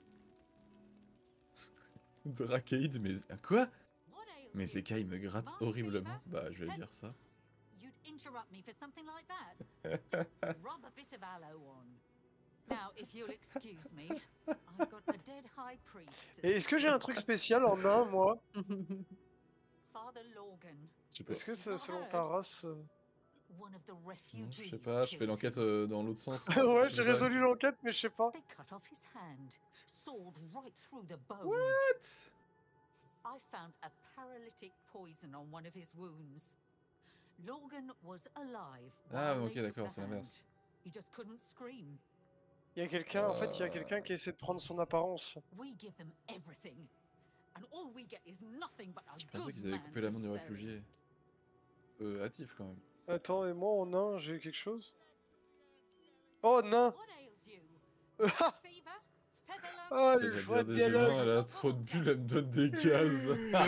Drakeid, mais... Quoi? Mais Zekai me gratte horriblement. Bah je vais dire ça. You'd interrupt me for something like that? Just rub a bit of aloe on. Now, if you'll excuse me, I've got a dead high priest. Et est-ce que j'ai un truc spécial en nain, moi? Father Lorgan. Je sais pas. Est-ce que c'est selon ta race? One of the Non, refugees. je sais pas, je fais l'enquête dans l'autre sens. Ouais, Je j'ai sais pas. résolu l'enquête, mais je sais pas. They cut off his hand, sword right through the bone. What? I found a paralytic poison on one of his wounds. Lorgan was alive. Ah, while ok, they took d'accord, the c'est l'inverse. hand. He just couldn't scream. Il y a quelqu'un, en fait, il y a quelqu'un qui essaie de prendre son apparence. We give them everything, and all we get is nothing but a Je pensais good qu'ils avaient man coupé to la main du bury. réfugié. Hâtif quand même. Attends, et moi en nain, j'ai quelque chose? Oh, nain! What ails you? Fever? Featherlung? Ah, Ça il va faut bien être des dialogue! humains, elle a trop de bulles, elle me donne des gaz.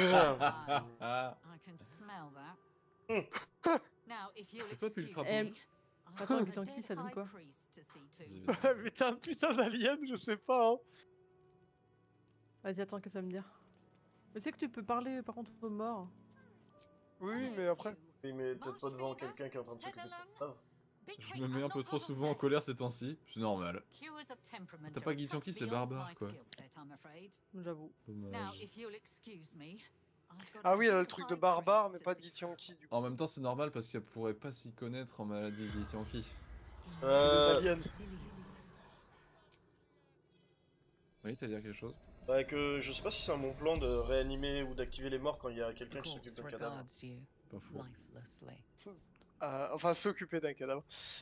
I can smell that. Now, if you'll C'est toi depuis le excuse crapaud. me, I've Attends, got a Guitanki, dead ça donne high quoi? priest to see to. Vas-y, vas-y. Putain d'alien, je sais pas, hein. Vas-y, attends, qu'est-ce que ça veut me dire? Mais tu sais que tu peux parler par contre aux morts. Oui, mais après. Oui, mais peut-être pas devant quelqu'un qui est en train de s'occuper de ça. Je me mets un peu trop souvent en colère ces temps-ci, c'est normal. Cures of temperament T'as are pas a Guitanki, touch c'est beyond barbare my quoi. skill set, I'm afraid. J'avoue. Now, Dommage. if you'll excuse me, I've got Ah a oui, elle a le dead truc de high barbare, mais priest pas to de see. Githyanki, du coup. En même temps, c'est normal parce qu'elle pourrait pas s'y connaître en maladie Githyanki. C'est des aliens. Oui, t'as dire quelque chose? Bah que je sais pas si c'est un bon plan de réanimer ou d'activer les morts quand il y a quelqu'un qui s'occupe d'un cadavre. Pas fou. lifelessly. Enfin, s'occuper d'un cadavre.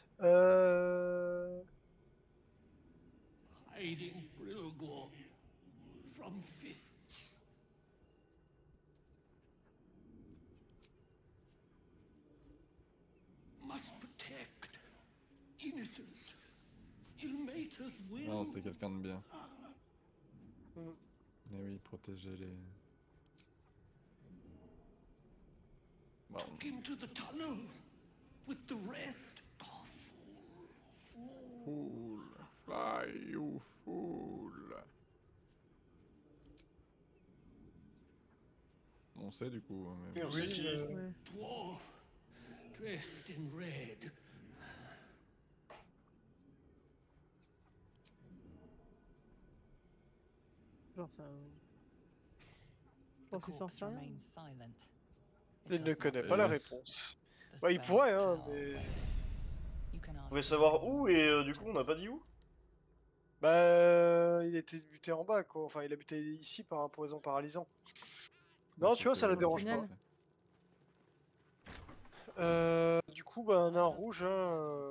Hiding Brilgor from fists. Must protect innocence. Ilmater's will. Non, c'était quelqu'un de bien. Mm. Eh oui, protéger les... Bon. Took him to the tunnels with the rest. Oh, fool. Fool, fly you fool. On sait du coup. Hein, mais... Oui, on sait qui est. Ouais. Dwarf, dressed in red. Genre ça. Je pense qu'ils s'en Corpse sortent. remains silent. It Il does ne not connaît pas la Yes. réponse. The Bah, il spell's pourrait, hein, power mais. wanes. You can Vous ask pouvez the savoir où et Lord du coup on n'a pas dit où? Bah, il était buté en bas, quoi. Enfin, il a buté ici par un poison paralysant. Non, tu vois, ça la Au dérange final. pas. Du coup, bah, un nain rouge, hein.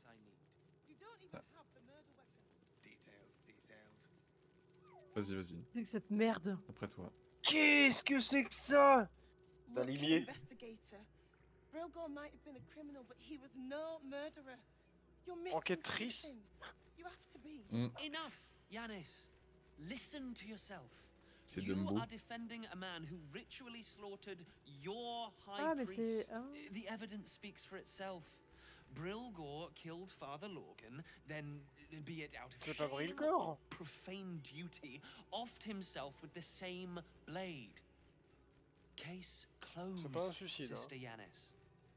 Vas-y, vas-y. C'est que cette merde. Après toi. Qu'est-ce que c'est que ça? T'as limier. Investigator. Brilgor might have been a criminal, but he was no murderer. You're missing Enquêtrice. something. You have to be. Enough, Yanis. Listen to yourself. C'est You Dumbo. are defending a man who ritually slaughtered your high Ah, mais c'est. priest. Ah. The evidence speaks for itself. Brilgor killed Father Lorgan, then, be it out of C'est pas shame Brilgor. or profane duty, offed himself with the same blade. Case C'est pas un closed, suicide, hein. Sister Yanis.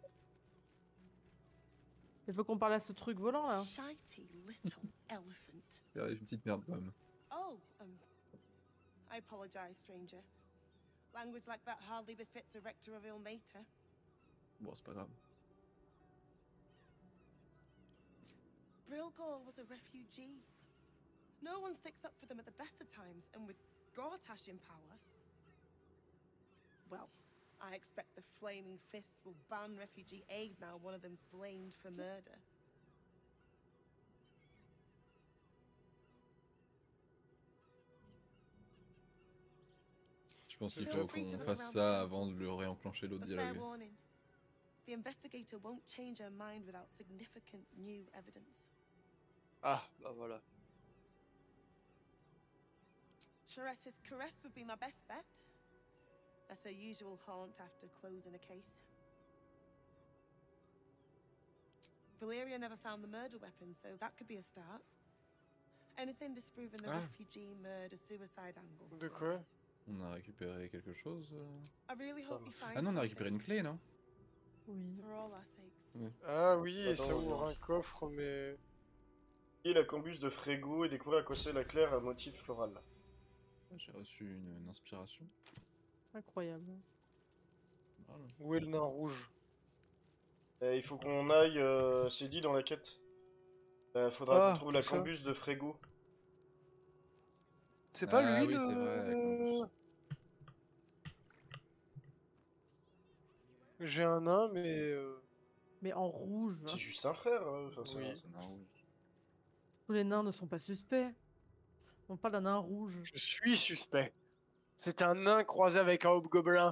Il faut qu'on parle à ce truc volant là. Shitey little elephant. Il y a une petite merde quand même. Oh, I apologize, stranger. Language like that hardly befits a rector of Ilmater. Bon, c'est pas grave. Brilgor was a refugee. No one sticks up for them at the best of times, and with Gortash in power, well, I expect the Flaming Fists will ban refugee aid now one of them's blamed for murder. Je pense qu'il Feel faut free to qu'on look fasse around ça town. avant de le réenclencher l'autre But fair dialogue. warning, the investigator won't change her mind without significant new evidence. Ah, bah voilà. Sharess's caress would be my best bet. That's their usual haunt after closing a case. Valeria never found the murder weapon, so that could be a start. Anything disproving the Ah. refugee murder-suicide angle. De quoi? On a récupéré quelque chose I really hope you find Ah non, on a récupéré une clé, non? Oui. for all our sakes. Ah oui, et Attends, ça regarde. ouvre un coffre, mais... Et la cambuse de Frégo et découvrir à quoi c'est la claire à motif floral. J'ai reçu une inspiration. Incroyable. Voilà. Où est le nain rouge? Il faut qu'on aille, c'est dit dans la quête. Faudra Ah, qu'on trouve la tout ça. cambuse de Frégo. C'est pas Ah lui oui, le... c'est vrai, la cambuse. J'ai un nain, mais... Mais en rouge. C'est juste un frère, hein. Enfin, c'est Oui. un- C'est un rouge. Tous les nains ne sont pas suspects. On parle d'un nain rouge. Je suis suspect. C'est un nain croisé avec un hobgoblin.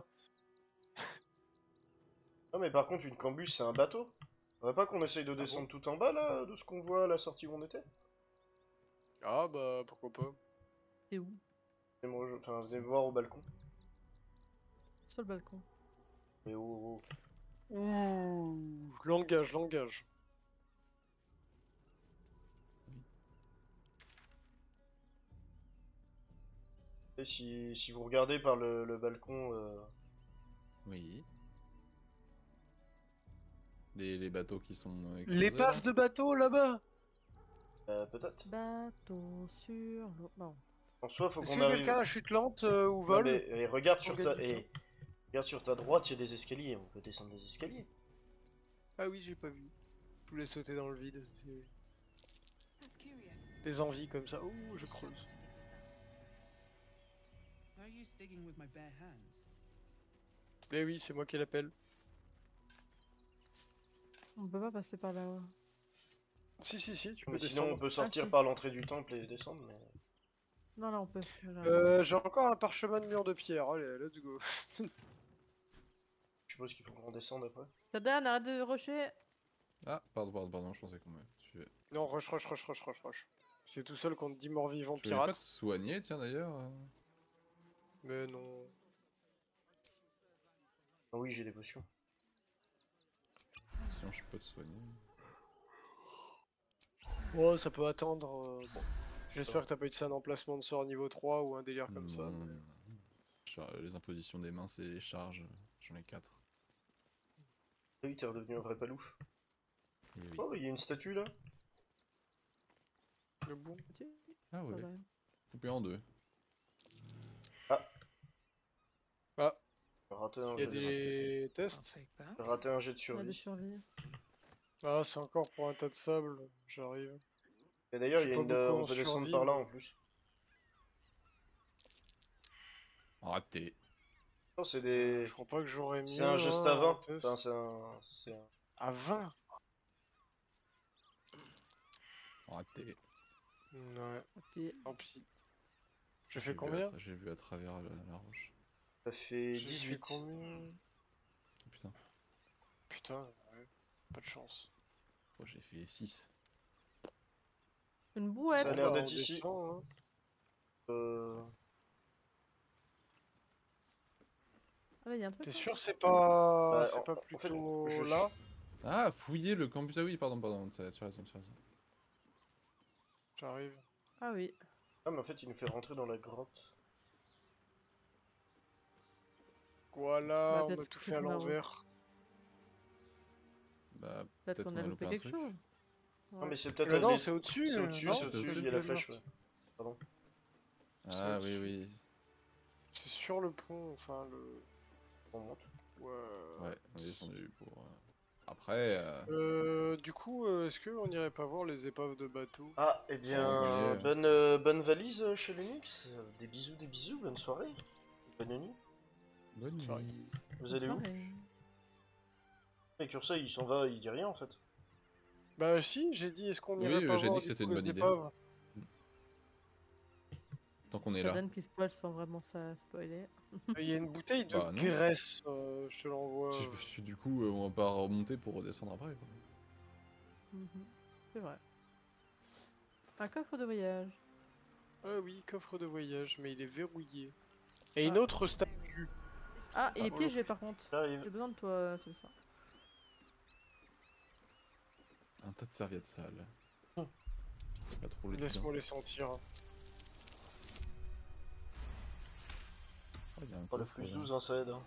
Non mais par contre une cambuse c'est un bateau. Faudrait pas qu'on essaye de descendre tout en bas là, de ce qu'on voit à la sortie où on était? Ah bah, pourquoi pas. C'est où? Venez me voir au balcon. Sur le balcon. Mais oh, oh. Ouh, langage, langage. Et si vous regardez par le balcon, Oui. Les bateaux qui sont explosés, L'épave là. de bateau là-bas. peut-être. Bateau sur l'eau. Non. En soi faut Est-ce qu'on que arrive. quelqu'un a chute lente ou Non, vole? mais, regarde sur On ta gagne du temps. regarde sur ta droite, il y a des escaliers. On peut descendre des escaliers. Ah oui, j'ai pas vu. Je voulais sauter dans le vide. That's curious. Des envies comme ça. Ouh, je creuse. No use digging with my bare hands. Eh oui, c'est moi qui l'appelle. On peut pas passer par là. Si, tu peux Mais sinon descendre. on peut sortir si. par l'entrée du temple et descendre. Mais... Non, là on peut. Là. J'ai encore un parchemin de mur de pierre. Allez, let's go. Je suppose qu'il faut qu'on descende après. Tadan, arrête de rusher. Ah, pardon, je pensais qu'on me tuait. Non, rush. C'est tout seul contre 10 morts vivants Tu voulais pas te pirates. soigner, tiens d'ailleurs Mais non. Ah oui j'ai des potions. Sinon, je peux te soigner. Oh, ça peut attendre. Bon. J'espère que t'as pas eu de ça en emplacement de sort niveau 3 ou un délire comme ça. Non. Les impositions des mains, c'est les charges. J'en ai 4. Ah oui t'es redevenu un vrai palouf. Et oui. Oh il y a une statue là. Le bon. Ah Ça ouais. va. Coupé en deux. Ah, J'ai raté un il y a jet de- des tests. j'ai raté un jet de On a des survie. survies. Ah, c'est encore pour un tas de sable. J'arrive. Et d'ailleurs Je il y suis a une... pas beaucoup on en peut descendre survie, par là mais- en plus. Raté. Non c'est des... Je crois pas que j'aurais mieux. C'est un geste hein, à 20. en test. Enfin c'est un... À 20? Raté. Ouais, Ok. tant pis. J'ai J'ai fait vu combien? J'ai vu à travers la roche. Ça fait J'ai fait 18. combien? Oh, putain. Putain, ouais. Pas de chance. Oh, j'ai fait 6. Une bouette. Ça a l'air Bah, d'être on ici. descend, hein. Ah là, il y a un truc. T'es là. sûr c'est pas... Bah, c'est en- pas en fait, plutôt je là? Ah, fouiller le campus. Ah oui, pardon. Tu as raison. J'arrive. Ah oui. Ah mais en fait il nous fait rentrer dans la grotte. Voilà, Bah, on peut-être a tout que fait à on a- l'envers. Bah, Peut-être qu'on a loupé quelque chose. Non Ouais. mais c'est peut-être... Non, les- c'est au-dessus. C'est au-dessus, non c'est au-dessus, il y a la flèche, ouais. Pardon. Ah C'est oui. C'est sur le pont, enfin le... On monte. Ouais. Ouais, on est descendu pour... Après... Du coup, est-ce qu'on irait pas voir les épaves de bateau? Ah, eh bien, Ouais. bonne valise chez Lennox. Des bisous, bonne soirée. Bonne nuit. Bonne nuit. Vous allez où? Et Cursey, il s'en va, il dit rien en fait. Bah si, j'ai dit, est-ce qu'on Oui, irait pas j'ai voir dit que du c'était coup, une les bonne idée. épaves? Tant qu'on est là. Tadan qui spoil sans vraiment ça spoiler. Il y a une bouteille de Bah, non. graisse, je te l'envoie. Du coup, on va pas remonter pour redescendre après. Quoi. Mhm. C'est vrai. Un coffre de voyage. Ah oui, coffre de voyage, mais il est verrouillé. Et une autre statue. Ah, il est piégé par contre. J'arrive. J'ai besoin de toi, c'est ça. Un tas de serviettes sales. Pas trop les Laisse-moi les sentir. Oh, il y a un Oh, le coffre, plus là. 12, hein, ça aide. Hein.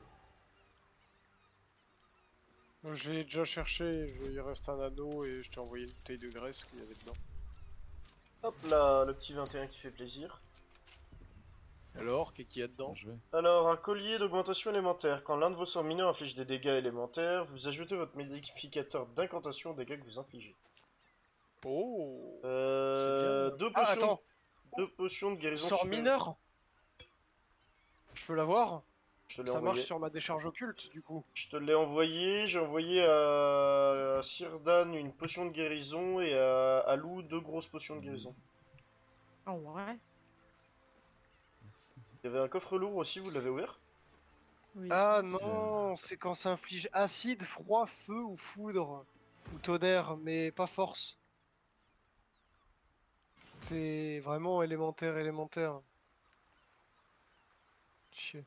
Je l'ai déjà cherché, il reste un anneau et je t'ai envoyé une bouteille de graisse qu'il y avait dedans. Hop là, le petit 21 qui fait plaisir. Alors, qu'est-ce qu'il y a dedans? Alors, un collier d'augmentation élémentaire. Quand l'un de vos sorts mineurs inflige des dégâts élémentaires, vous ajoutez votre modificateur d'incantation aux dégâts que vous infligez. Oh, deux Ah, potions, attends. deux potions de guérison Sort supplémentaire. mineur? Je peux l'avoir? Je te l'ai Ça envoyé. marche sur ma décharge occulte, du coup. Je te l'ai envoyé. J'ai envoyé à Sirdan une potion de guérison et à Lou 2 grosses potions de guérison. Oh ouais. Il y avait un coffre lourd aussi, vous l'avez ouvert? Oui. Ah non, c'est quand ça inflige acide, froid, feu ou foudre. Ou tonnerre, mais pas force. C'est vraiment élémentaire. Chier.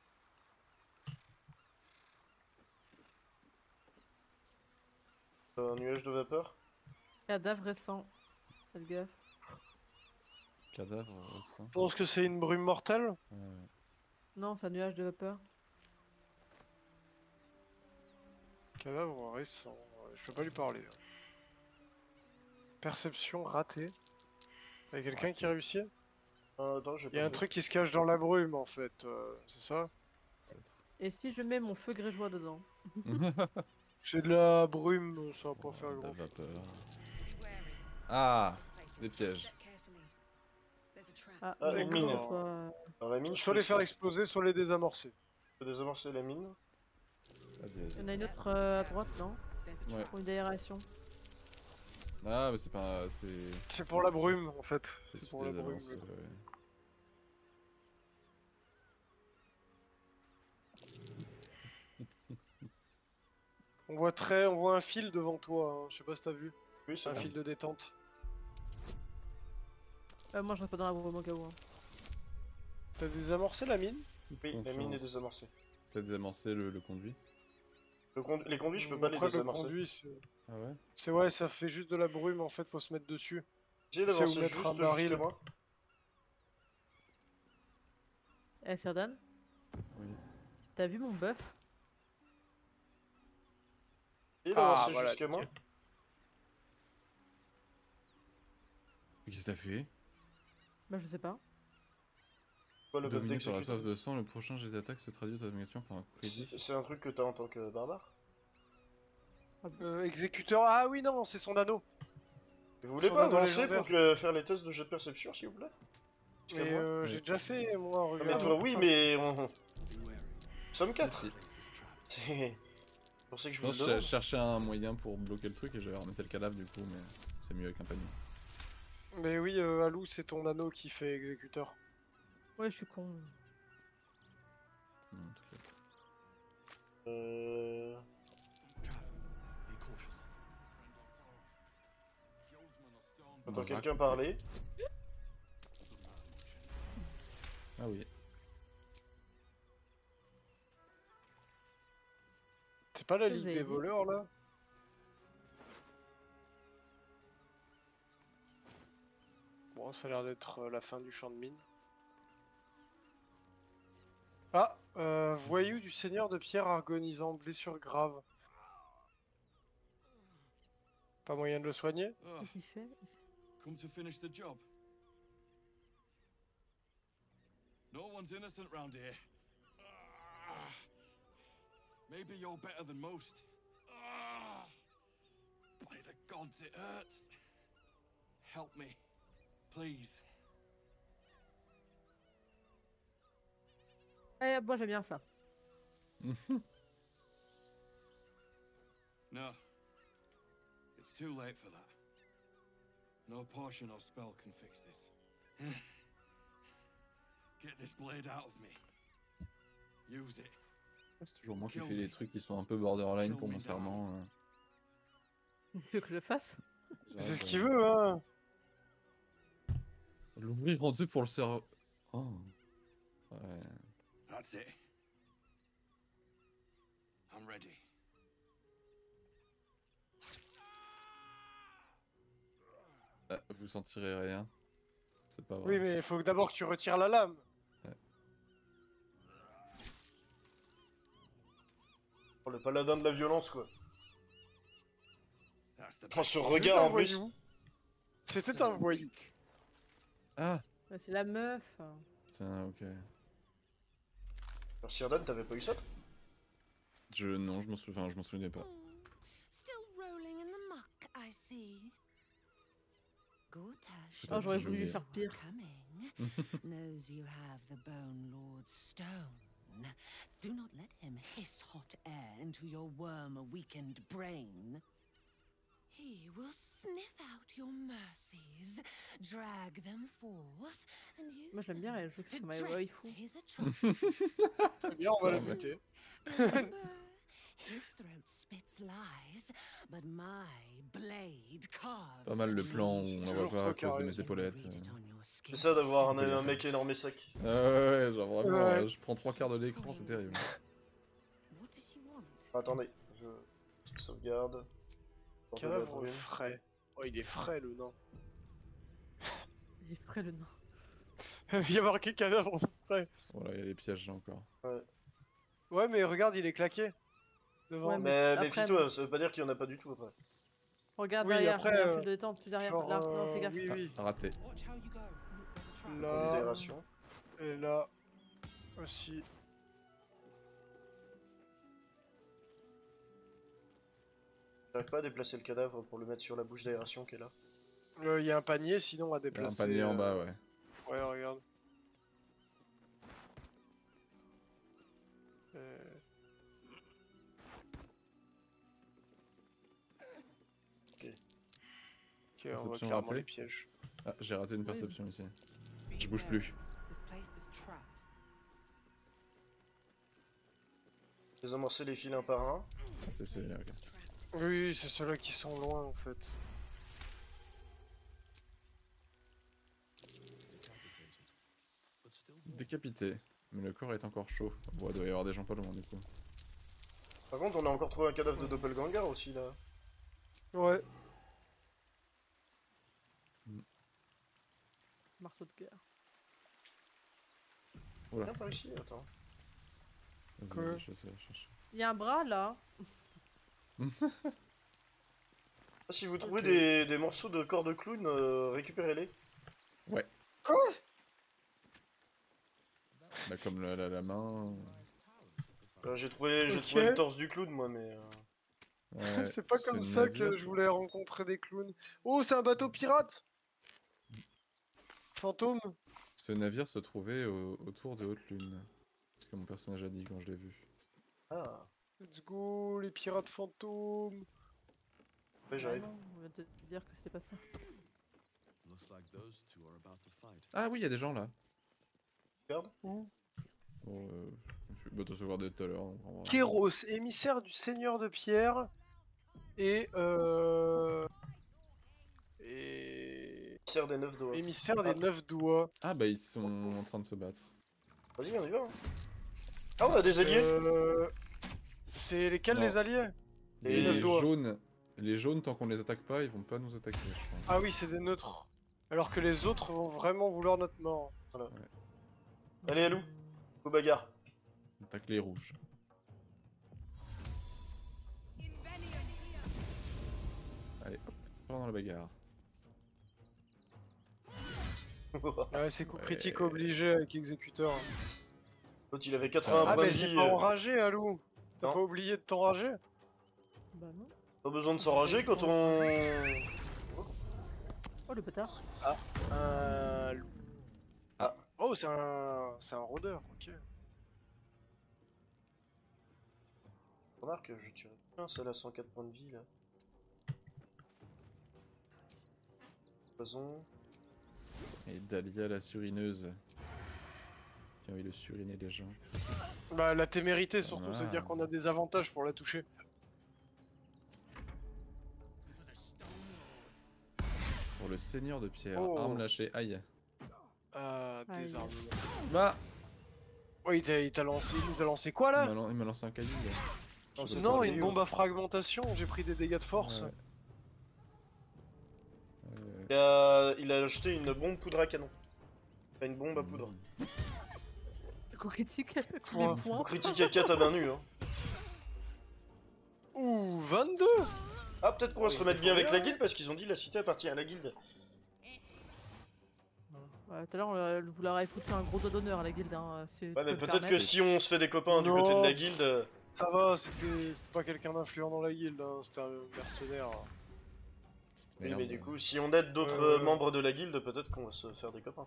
Un nuage de vapeur? Cadavre récent. Faites gaffe. Cadavre récent. Je pense que c'est une brume mortelle. Non, c'est un nuage de vapeur. Cadavre récent. Je peux pas lui parler. Hein. Perception ratée. Y'a quelqu'un qui réussit? Attends, j'ai Il y a pas un fait. truc qui se cache dans la brume en fait, c'est ça? Et si je mets mon feu grégeois dedans? C'est de la brume, ça va pas faire La grand chose. vapeur. Ah, des pièges. Ah, Ah, non, une mine. toi, Alors, la mine, je Soit peux les faire essayer. exploser, soit les désamorcer. Je peux désamorcer la mine. Vas-y, Il y en vas-y. a une autre à droite, non? Ouais. Pour une aération. Ah, mais c'est pas. C'est. C'est pour la brume en fait. C'est C'est pour la des brume. avances, ouais. On voit un fil devant toi, hein. Je sais pas si t'as vu. Oui, c'est Un bon. fil de détente. Moi, je reste pas dans la brume au cas où. Hein. T'as désamorcé la mine? Oui, la mine est désamorcée. T'as désamorcé le conduit. Les conduits, je peux pas les Après, le désamorcer. conduit, Ah ouais? c'est ouais, ça fait juste de la brume en fait, faut se mettre dessus. Essayez Tu sais où d'avancer mettre un juste baril. jusqu'à moi. Eh, Serdan? Oui. T'as vu mon buff? Essayez Ah, d'avancer voilà, jusqu'à moi. nickel. Qu'est-ce que t'as fait? Bah, je sais pas. Quoi, le buff Dominé par la d'exécuteur? soif de sang, le prochain jet d'attaque se traduit automatiquement par un crédit. C'est un truc que t'as en tant que barbare? Exécuteur, ah oui, non, c'est son anneau. Vous voulez Son pas anneau avancer légendaire. pour faire les tests de jet de perception, s'il vous plaît? Jusqu'à Mais moi. j'ai déjà fait, moi, Ah, regarde. mais toi, oui, mais Nous sommes 4. Merci. C'est pour ça que je vous Non, le je demande. cherchais un moyen pour bloquer le truc et j'avais ramassé le cadavre du coup, mais c'est mieux avec un panier. Mais oui, Alou, c'est ton anneau qui fait exécuteur. Ouais, je suis con. Non, t'inquiète. J'entends quelqu'un parler. Ah oui. C'est pas la Vous ligue avez des dit voleurs, là? Bon, ça a l'air d'être la fin du champ de mine. Ah, voyou du seigneur de pierre agonisant, blessure grave. Pas moyen de le soigner? Qu'est-ce qu'il fait? Come to finish the job. No one's innocent round here. Maybe you're better than most. By the gods, it hurts. Help me, please. Eh, moi j'aime bien ça. No. It's too late for that. No potion or spell can fix this. Get this blade out of me. Use it. C'est toujours moi qui fais les trucs qui sont un peu borderline pour mon serment. Tu veux que je le fasse? C'est ce qu'il veut, hein. L'ouvrir en deux pour le cerveau. Oh. Ouais. That's it. I'm ready. Ah, vous sentirez rien. C'est pas vrai. Oui, mais il faut d'abord que tu retires la lame. Oh, le paladin de la violence, quoi. That's the Prends ce best. regard en plus. C'était un voyou. Ah Ouais, c'est la meuf. putain, ok. Alors, Sirdan, t'avais pas eu ça? Non, je m'en souvenais pas. Still rolling in the muck, I see. Gortash, Oh, j'aurais voulu lui faire pire. coming, knows you have the Bone Lord's stone. Do not let him hiss hot air into your worm-weakened brain. He will sniff out your mercies, drag them forth, and use Moi j'aime bien elle joue to sur ma dress waifu. his atrocities. Très bien, on va la Ça, ouais. buter. His throat spits lies, but my blade carves Pas mal le the plan où dream. on la voit pas à cause de mes You épaulettes. read it on your skin. C'est ça d'avoir C'est un mec énorme et sec. Ah ouais, genre vraiment, Ouais. je prends 3/4 de l'écran, c'est terrible. What does she want? Attendez, je sauvegarde. Cadavre frais. Oh, il est frais le nain. Il est frais le nain. Il y a marqué cadavre frais. Voilà, il y a des pièges là encore. Ouais, mais regarde, il est claqué. Devant. Ouais, Mais après, méfie-toi, ça veut pas dire qu'il y en a pas du tout après. Regarde Oui, derrière, après, regarde, file de temps, plus derrière, genre, là, non, fais gaffe. oui, oui. Raté. Watch how you go. Look where the trap Là. Libération. Et là. Aussi. J'arrive pas à déplacer le cadavre pour le mettre sur la bouche d'aération qui est là. Il y a un panier sinon à Il y a déplacer. un panier en bas, ouais. Ouais, regarde. Ok. Ok, on voit Perception clairement ratée. les pièges. Ah, j'ai raté une perception ici. Je Be bouge wary. plus. This place is trapped. Désamorcer les fils un par un. Ah, c'est celui-là, ok. Oui, c'est ceux-là qui sont loin en fait. Décapité. Mais le corps est encore chaud. Bon, il doit y avoir des gens pas loin du coup. Par contre, on a encore trouvé un cadavre de doppelganger aussi là. Ouais. Marteau de guerre. Oula. Viens par ici, attends. Vas-y, Quoi vas-y, je sais, je cherche. Il y a un bras là. Ah, si vous trouvez Ok. des morceaux de corps de clown, récupérez-les. Ouais. Quoi? Bah, comme la main. J'ai trouvé Ok. le torse du clown moi, mais. Ouais, C'est pas ce comme ça que navire, je voulais rencontrer des clowns. Oh, c'est un bateau pirate! Fantôme? Ce navire se trouvait autour de Haute-Lune. C'est ce que mon personnage a dit quand je l'ai vu. Ah, Let's go, les pirates fantômes! ouais, j'arrive. Ah non, on va te dire que c'était pas ça. Looks like those two are about to fight. Ah oui, il y a des gens là. Regarde. Bon, je suis bientôt se voir dès tout à l'heure. donc on va- Kéros, émissaire du Seigneur de Pierre. Et Émissaire des 9 doigts. émissaire des 9 doigts. Ah bah ils sont en train de se battre. Vas-y, on y va. Hein. Ah, on a des alliés. C'est lesquels Non. les alliés? Les Les neuf doigts. jaunes, les jaunes tant qu'on les attaque pas, ils vont pas nous attaquer, je pense. Ah oui, c'est des neutres. Alors que les autres vont vraiment vouloir notre mort. Voilà. Allez, Alou. Go bagarre. On attaque les rouges. Allez, hop, pendant la bagarre. Ouais, c'est coup Ouais. critique obligé avec exécuteur. L'autre, il avait 80 Ah, points mais de c'est vie. pas enragé, Alou. T'as Non. pas oublié de t'enrager? Bah non. Pas besoin de s'enrager quand on. Oh le bâtard. Un loup. Ah. Oh, c'est un rôdeur, ok. Remarque, je tire bien celle à 104 points de vie là. Poison. Et Dahlia la surineuse. Qui a envie de suriner les gens. Bah, la témérité surtout, Ah. c'est-à-dire qu'on a des avantages pour la toucher. Pour le seigneur de pierre, Oh. arme lâchée, aïe. Des Aïe. armes. Bah Oh, il t'a lancé quoi là? Il m'a lancé un caillou là. Non, c'est Non, pas une Léo. bombe à fragmentation, j'ai pris des dégâts de force. Ouais. Il a acheté une bombe poudre à canon. Enfin, une bombe à poudre. Coup critique, tous Ouais. les points. On critique à 4 à main nue. Hein. Ouh, 22. Ah, peut-être qu'on va Oh, se il remettre fait bien avec rien. la guilde parce qu'ils ont dit la cité appartient à la guilde. Ouais, tout à l'heure, vous leur avez foutu un gros doigt d'honneur à la guilde. Hein, si tu Ouais, peux mais me peut-être que permettre. si on se fait des copains du côté de la guilde. Ça va, c'était pas quelqu'un d'influent dans la guilde, hein, c'était un mercenaire. Oui, Merde. mais du coup, si on aide d'autres membres de la guilde, peut-être qu'on va se faire des copains.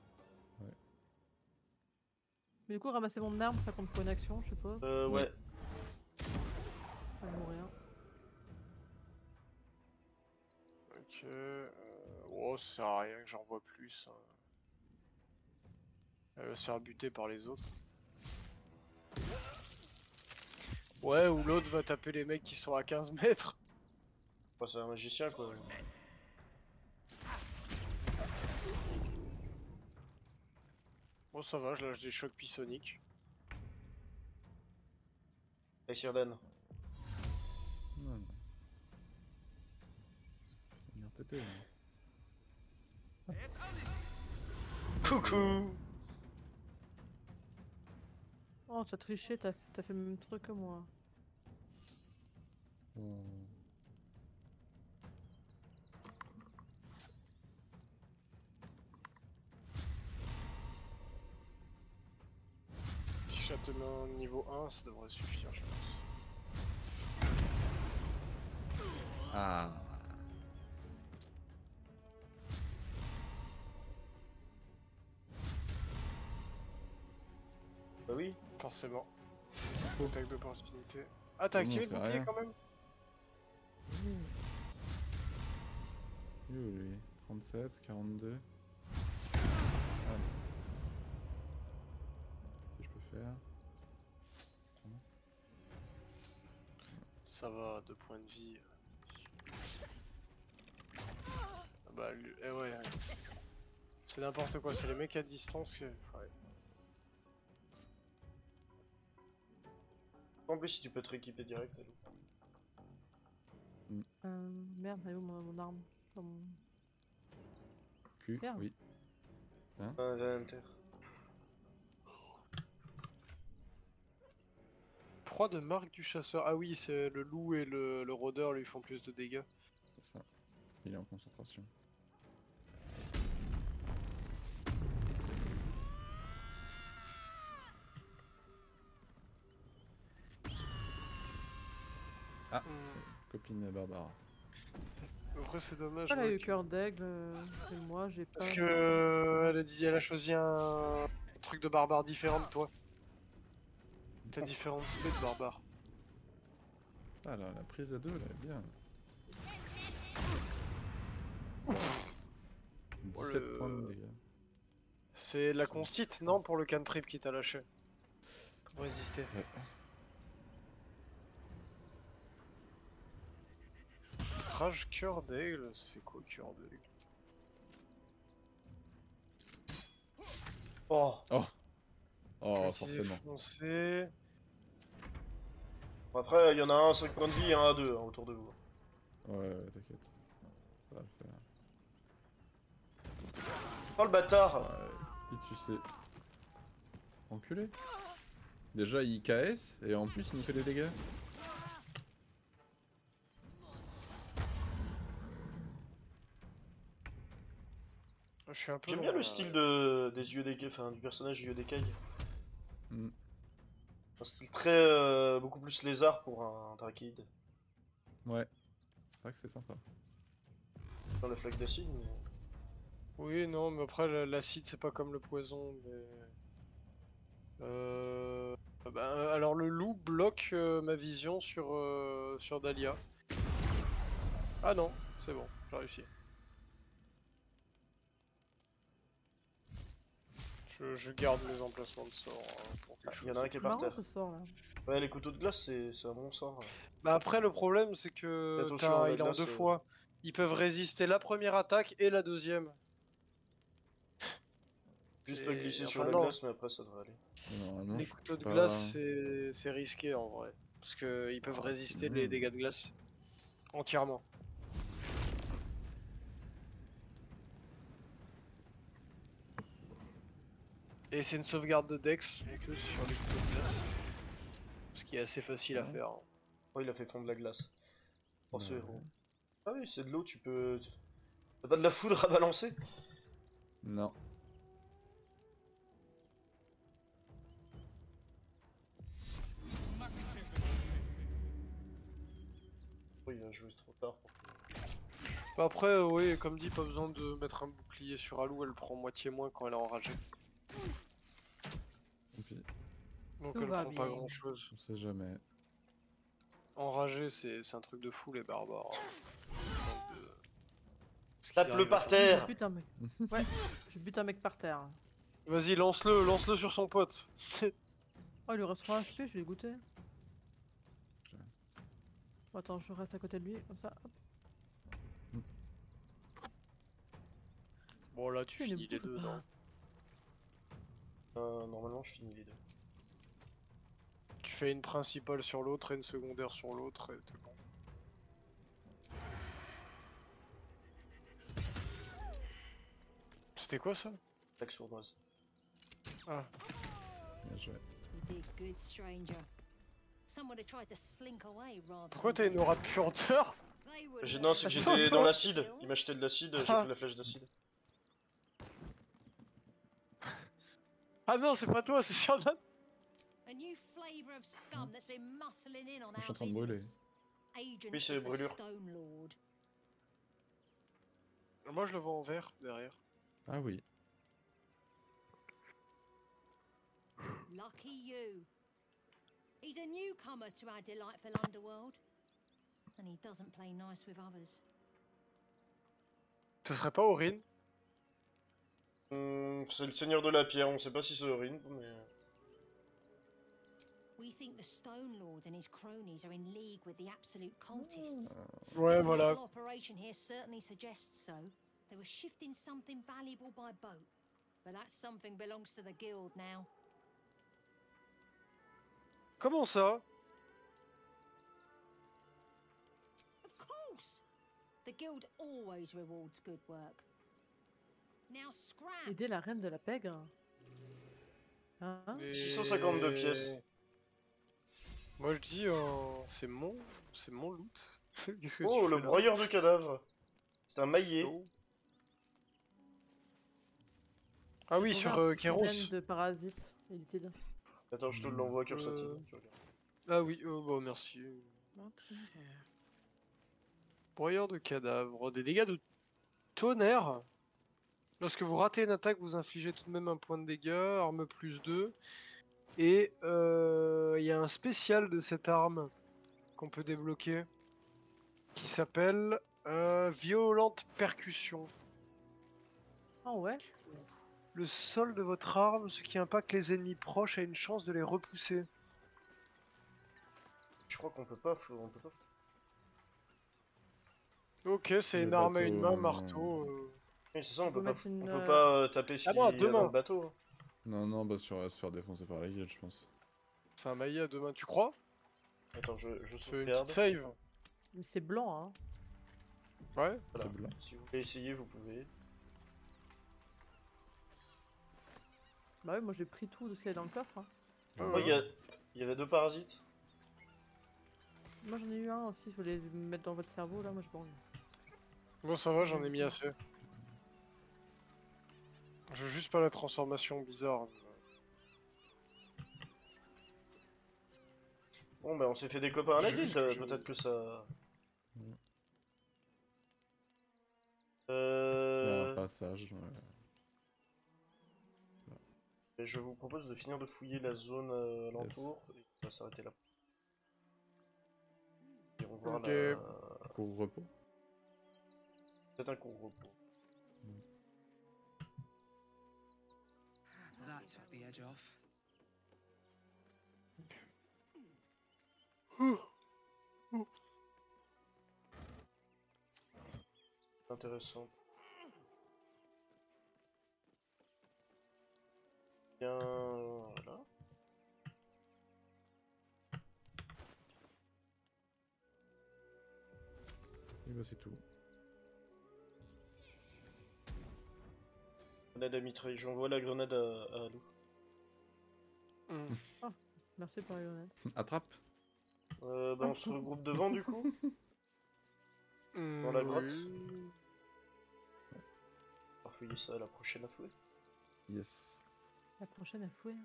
Mais du coup, ramasser mon arme, ça compte pour une action, je suppose. Ouais. Pas de mourir. Ok. Oh, ça sert à rien que j'en vois plus. Hein. Elle va se faire buter par les autres. Ouais, ou l'autre va taper les mecs qui sont à 15 mètres. Bah, c'est un magicien quoi. Bon, ça va, je lâche des chocs pisoniques. Et Sirdan. Non, non. Merde, tété, hein. Coucou. Oh, t'as triché, t'as fait le même truc que moi. Bon. Châtelain niveau 1, ça devrait suffire, je pense. Ah. Bah oui. Forcément. Attaque d'opportunité. Ah, t'as Non, activé le c'est bouclier rien. quand même? Il est où lui 37, 42. Qu'est-ce que je peux faire? Ça va, 2 points de vie. Ah bah, ouais. C'est n'importe quoi, c'est les mecs à distance que. Ouais. En plus, si tu peux te rééquiper direct. allez. Merde, elle est où mon arme dans mon... Q, Merde. oui. Hein Inter. 3 de marque du chasseur. Ah oui, c'est le loup et le rôdeur lui font plus de dégâts. C'est ça. Il est en concentration. Ah, copine Barbara. Après, c'est dommage. Elle a ouais, eu que- cœur d'aigle, et moi j'ai pas. Parce que elle a choisi un truc de barbare différent de toi. T'as différentes spés de barbare. Ah là, la prise à deux, elle est bien. 17 points de dégâts. C'est la constite, non, pour le cantrip qui t'a lâché. Pour résister. Ouais. Rage cœur d'aigle, ça fait quoi cœur d'aigle? Oh. Oh. Oh, Quand il est forcément. foncé. Bon, après, il y en a un à 5 points de vie et un à 2 autour de vous. Ouais, t'inquiète. Ça va le faire. Oh le bâtard. Ouais, qui tu sais. Enculé. Déjà, il KS et en plus, il nous fait des dégâts. Je suis un peu. J'aime bien le style des yeux d'écaille, enfin du personnage yeux d'écaille. Mm. Un style très beaucoup plus lézard pour un Drakid. Ouais. C'est vrai que c'est sympa. Dans le flaque d'acide, mais... Oui, non, mais après, l'acide, c'est pas comme le poison, mais... alors, le loup bloque ma vision sur Dahlia. Ah non, c'est bon, j'ai réussi. Je garde mes emplacements de sort pour quelque chose. Il y en a un qui est C'est par marrant terre. ce sort là. Ouais, les couteaux de glace, c'est un bon sort. Bah après, le problème, c'est que Attention, la il est en glace, 2 fois. Ils peuvent résister la première attaque et la deuxième. Juste Et- pas glisser sur enfin, la non. glace, mais après ça devrait aller. Et normalement, Les je couteaux de peux pas- glace, c'est risqué en vrai. Parce qu'ils peuvent Ah, résister sinon- les dégâts de glace. Entièrement. Et c'est une sauvegarde de Dex en plus sur les coups de glace. Ce qui est assez facile à Ouais. faire. Oh, il a fait fondre la glace. Oh, ce Ouais. héros. Ah oui, c'est de l'eau, tu peux... T'as pas de la foudre à balancer? Non. Oui, il a joué trop tard. Bah après, oui, comme dit, pas besoin de mettre un bouclier sur Alou, elle prend moitié moins quand elle est enragée. Et puis, Donc Tout elle va prend pas bien. grand chose. on sait jamais. Enragé, c'est un truc de fou les barbares. Hein. Donc, parce qu'ils Tape-le arrivent par à- terre! Je bute un mec. Ouais, je bute un mec par terre. Vas-y, lance-le sur son pote. Oh, il lui reste 3 HP, je vais goûter. Bon, attends, je reste à côté de lui, comme ça. Hop. Bon là, tu Il ne finis les bouge deux, pas. non? Normalement, je finis les deux. Tu fais une principale sur l'autre et une secondaire sur l'autre et t'es bon. C'était quoi ça? Attaque sournoise. Ah. Bien joué. You did good, stranger. Someone had tried to slink away rather Pourquoi than t'as une aura de puanteur? They would Non, c'est que j'étais dans l'acide. Il m'a jeté de l'acide, j'ai pris la flèche d'acide. Ah non, c'est pas toi, c'est Sirdan. A new flavor of scum that's been muscling in on Je suis en our train de brûler. business. Agents Oui, c'est of the brûlure. Stone Lord. Moi je le vois en vert derrière. Ah oui. Lucky you. He's a newcomer to our delightful underworld, and he doesn't play nice with others. Ce serait pas Aurine? C'est le seigneur de la pierre, on sait pas si c'est Orin, mais... We think the Stone Lord and his cronies are in league with the absolute cultists. Ouais, This voilà. little operation here certainly suggests so. They were shifting something valuable by boat, but that something belongs to the guild now. Comment ça? Of course! The guild always rewards good work. Now scrap! Aider la reine de la pègre. Hein? 652 pièces. Moi je dis, c'est mon loot. Qu'est-ce que Oh, tu le fais là? broyeur de cadavres. C'est un maillet. Oh. Ah oui, J'ai sur trouvé un Kéros. système de parasites. Il était là. Attends, je te l'envoie, Cursatine. Tu regardes. Ah oui, oh bah merci. Broyeur de cadavres, des dégâts de tonnerre. Lorsque vous ratez une attaque, vous infligez tout de même un point de dégâts, arme plus 2. Et il y a un spécial de cette arme qu'on peut débloquer qui s'appelle Violente Percussion. Ah ouais? Le sol de votre arme, ce qui impacte les ennemis proches, a une chance de les repousser. Je crois qu'on peut pas... On peut pas... Ok, c'est Le une arme à une main, bateau, marteau. Oui, c'est ça, on peut pas, mettre une, on peut pas taper ce Ah qui non, à est deux dans mains. le bateau. hein. Non, non, bah sur se faire défoncer par la guilde, je pense. C'est un maillet à deux mains, tu crois? Attends, je C'est une sauvegarde. petite save. Mais c'est blanc, hein. Ouais. Voilà. C'est blanc. Si vous voulez essayer, vous pouvez. Bah oui, moi j'ai pris tout de ce qu'il y a dans le coffre. Hein. Moi, il y avait 2 parasites. Moi j'en ai eu un aussi, si vous voulez me mettre dans votre cerveau là, moi je branle. Bon, ça va, j'en ai mis assez. Je veux juste pas la transformation bizarre. Bon, bah, on s'est fait des copains à la J'ai guilde, vu ce que j'ai peut-être mis. que ça... Il y a un Euh... passage. Ouais. Et je vous propose de finir de fouiller la zone alentour, et on va s'arrêter là. Et on va voir Ok. la... Court repos. Peut-être un court repos. That took the edge off. Intéressant. Bien, voilà. Et bah c'est tout. Grenade à mitraille, j'envoie la grenade à Alou. Oh, merci pour la grenade. Attrape. Bah on se regroupe devant du coup. Dans la grotte. On va fouiller ça à la prochaine à fouet. Yes. La prochaine à fouet.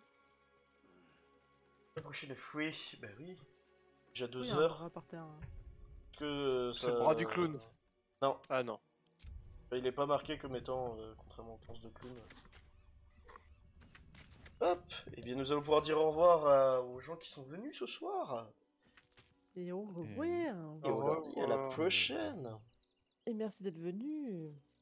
La prochaine à fouet, bah oui. Déjà 2 Oui, il y a un heures. bras par terre, hein. Parce que ça... C'est le bras du clown. Non. Ah non. Il est pas marqué comme étant, contrairement aux de clown. Hop. Et bien nous allons pouvoir dire au revoir aux gens qui sont venus ce soir. Et au revoir. Et on leur dit à la prochaine. Et merci d'être venu.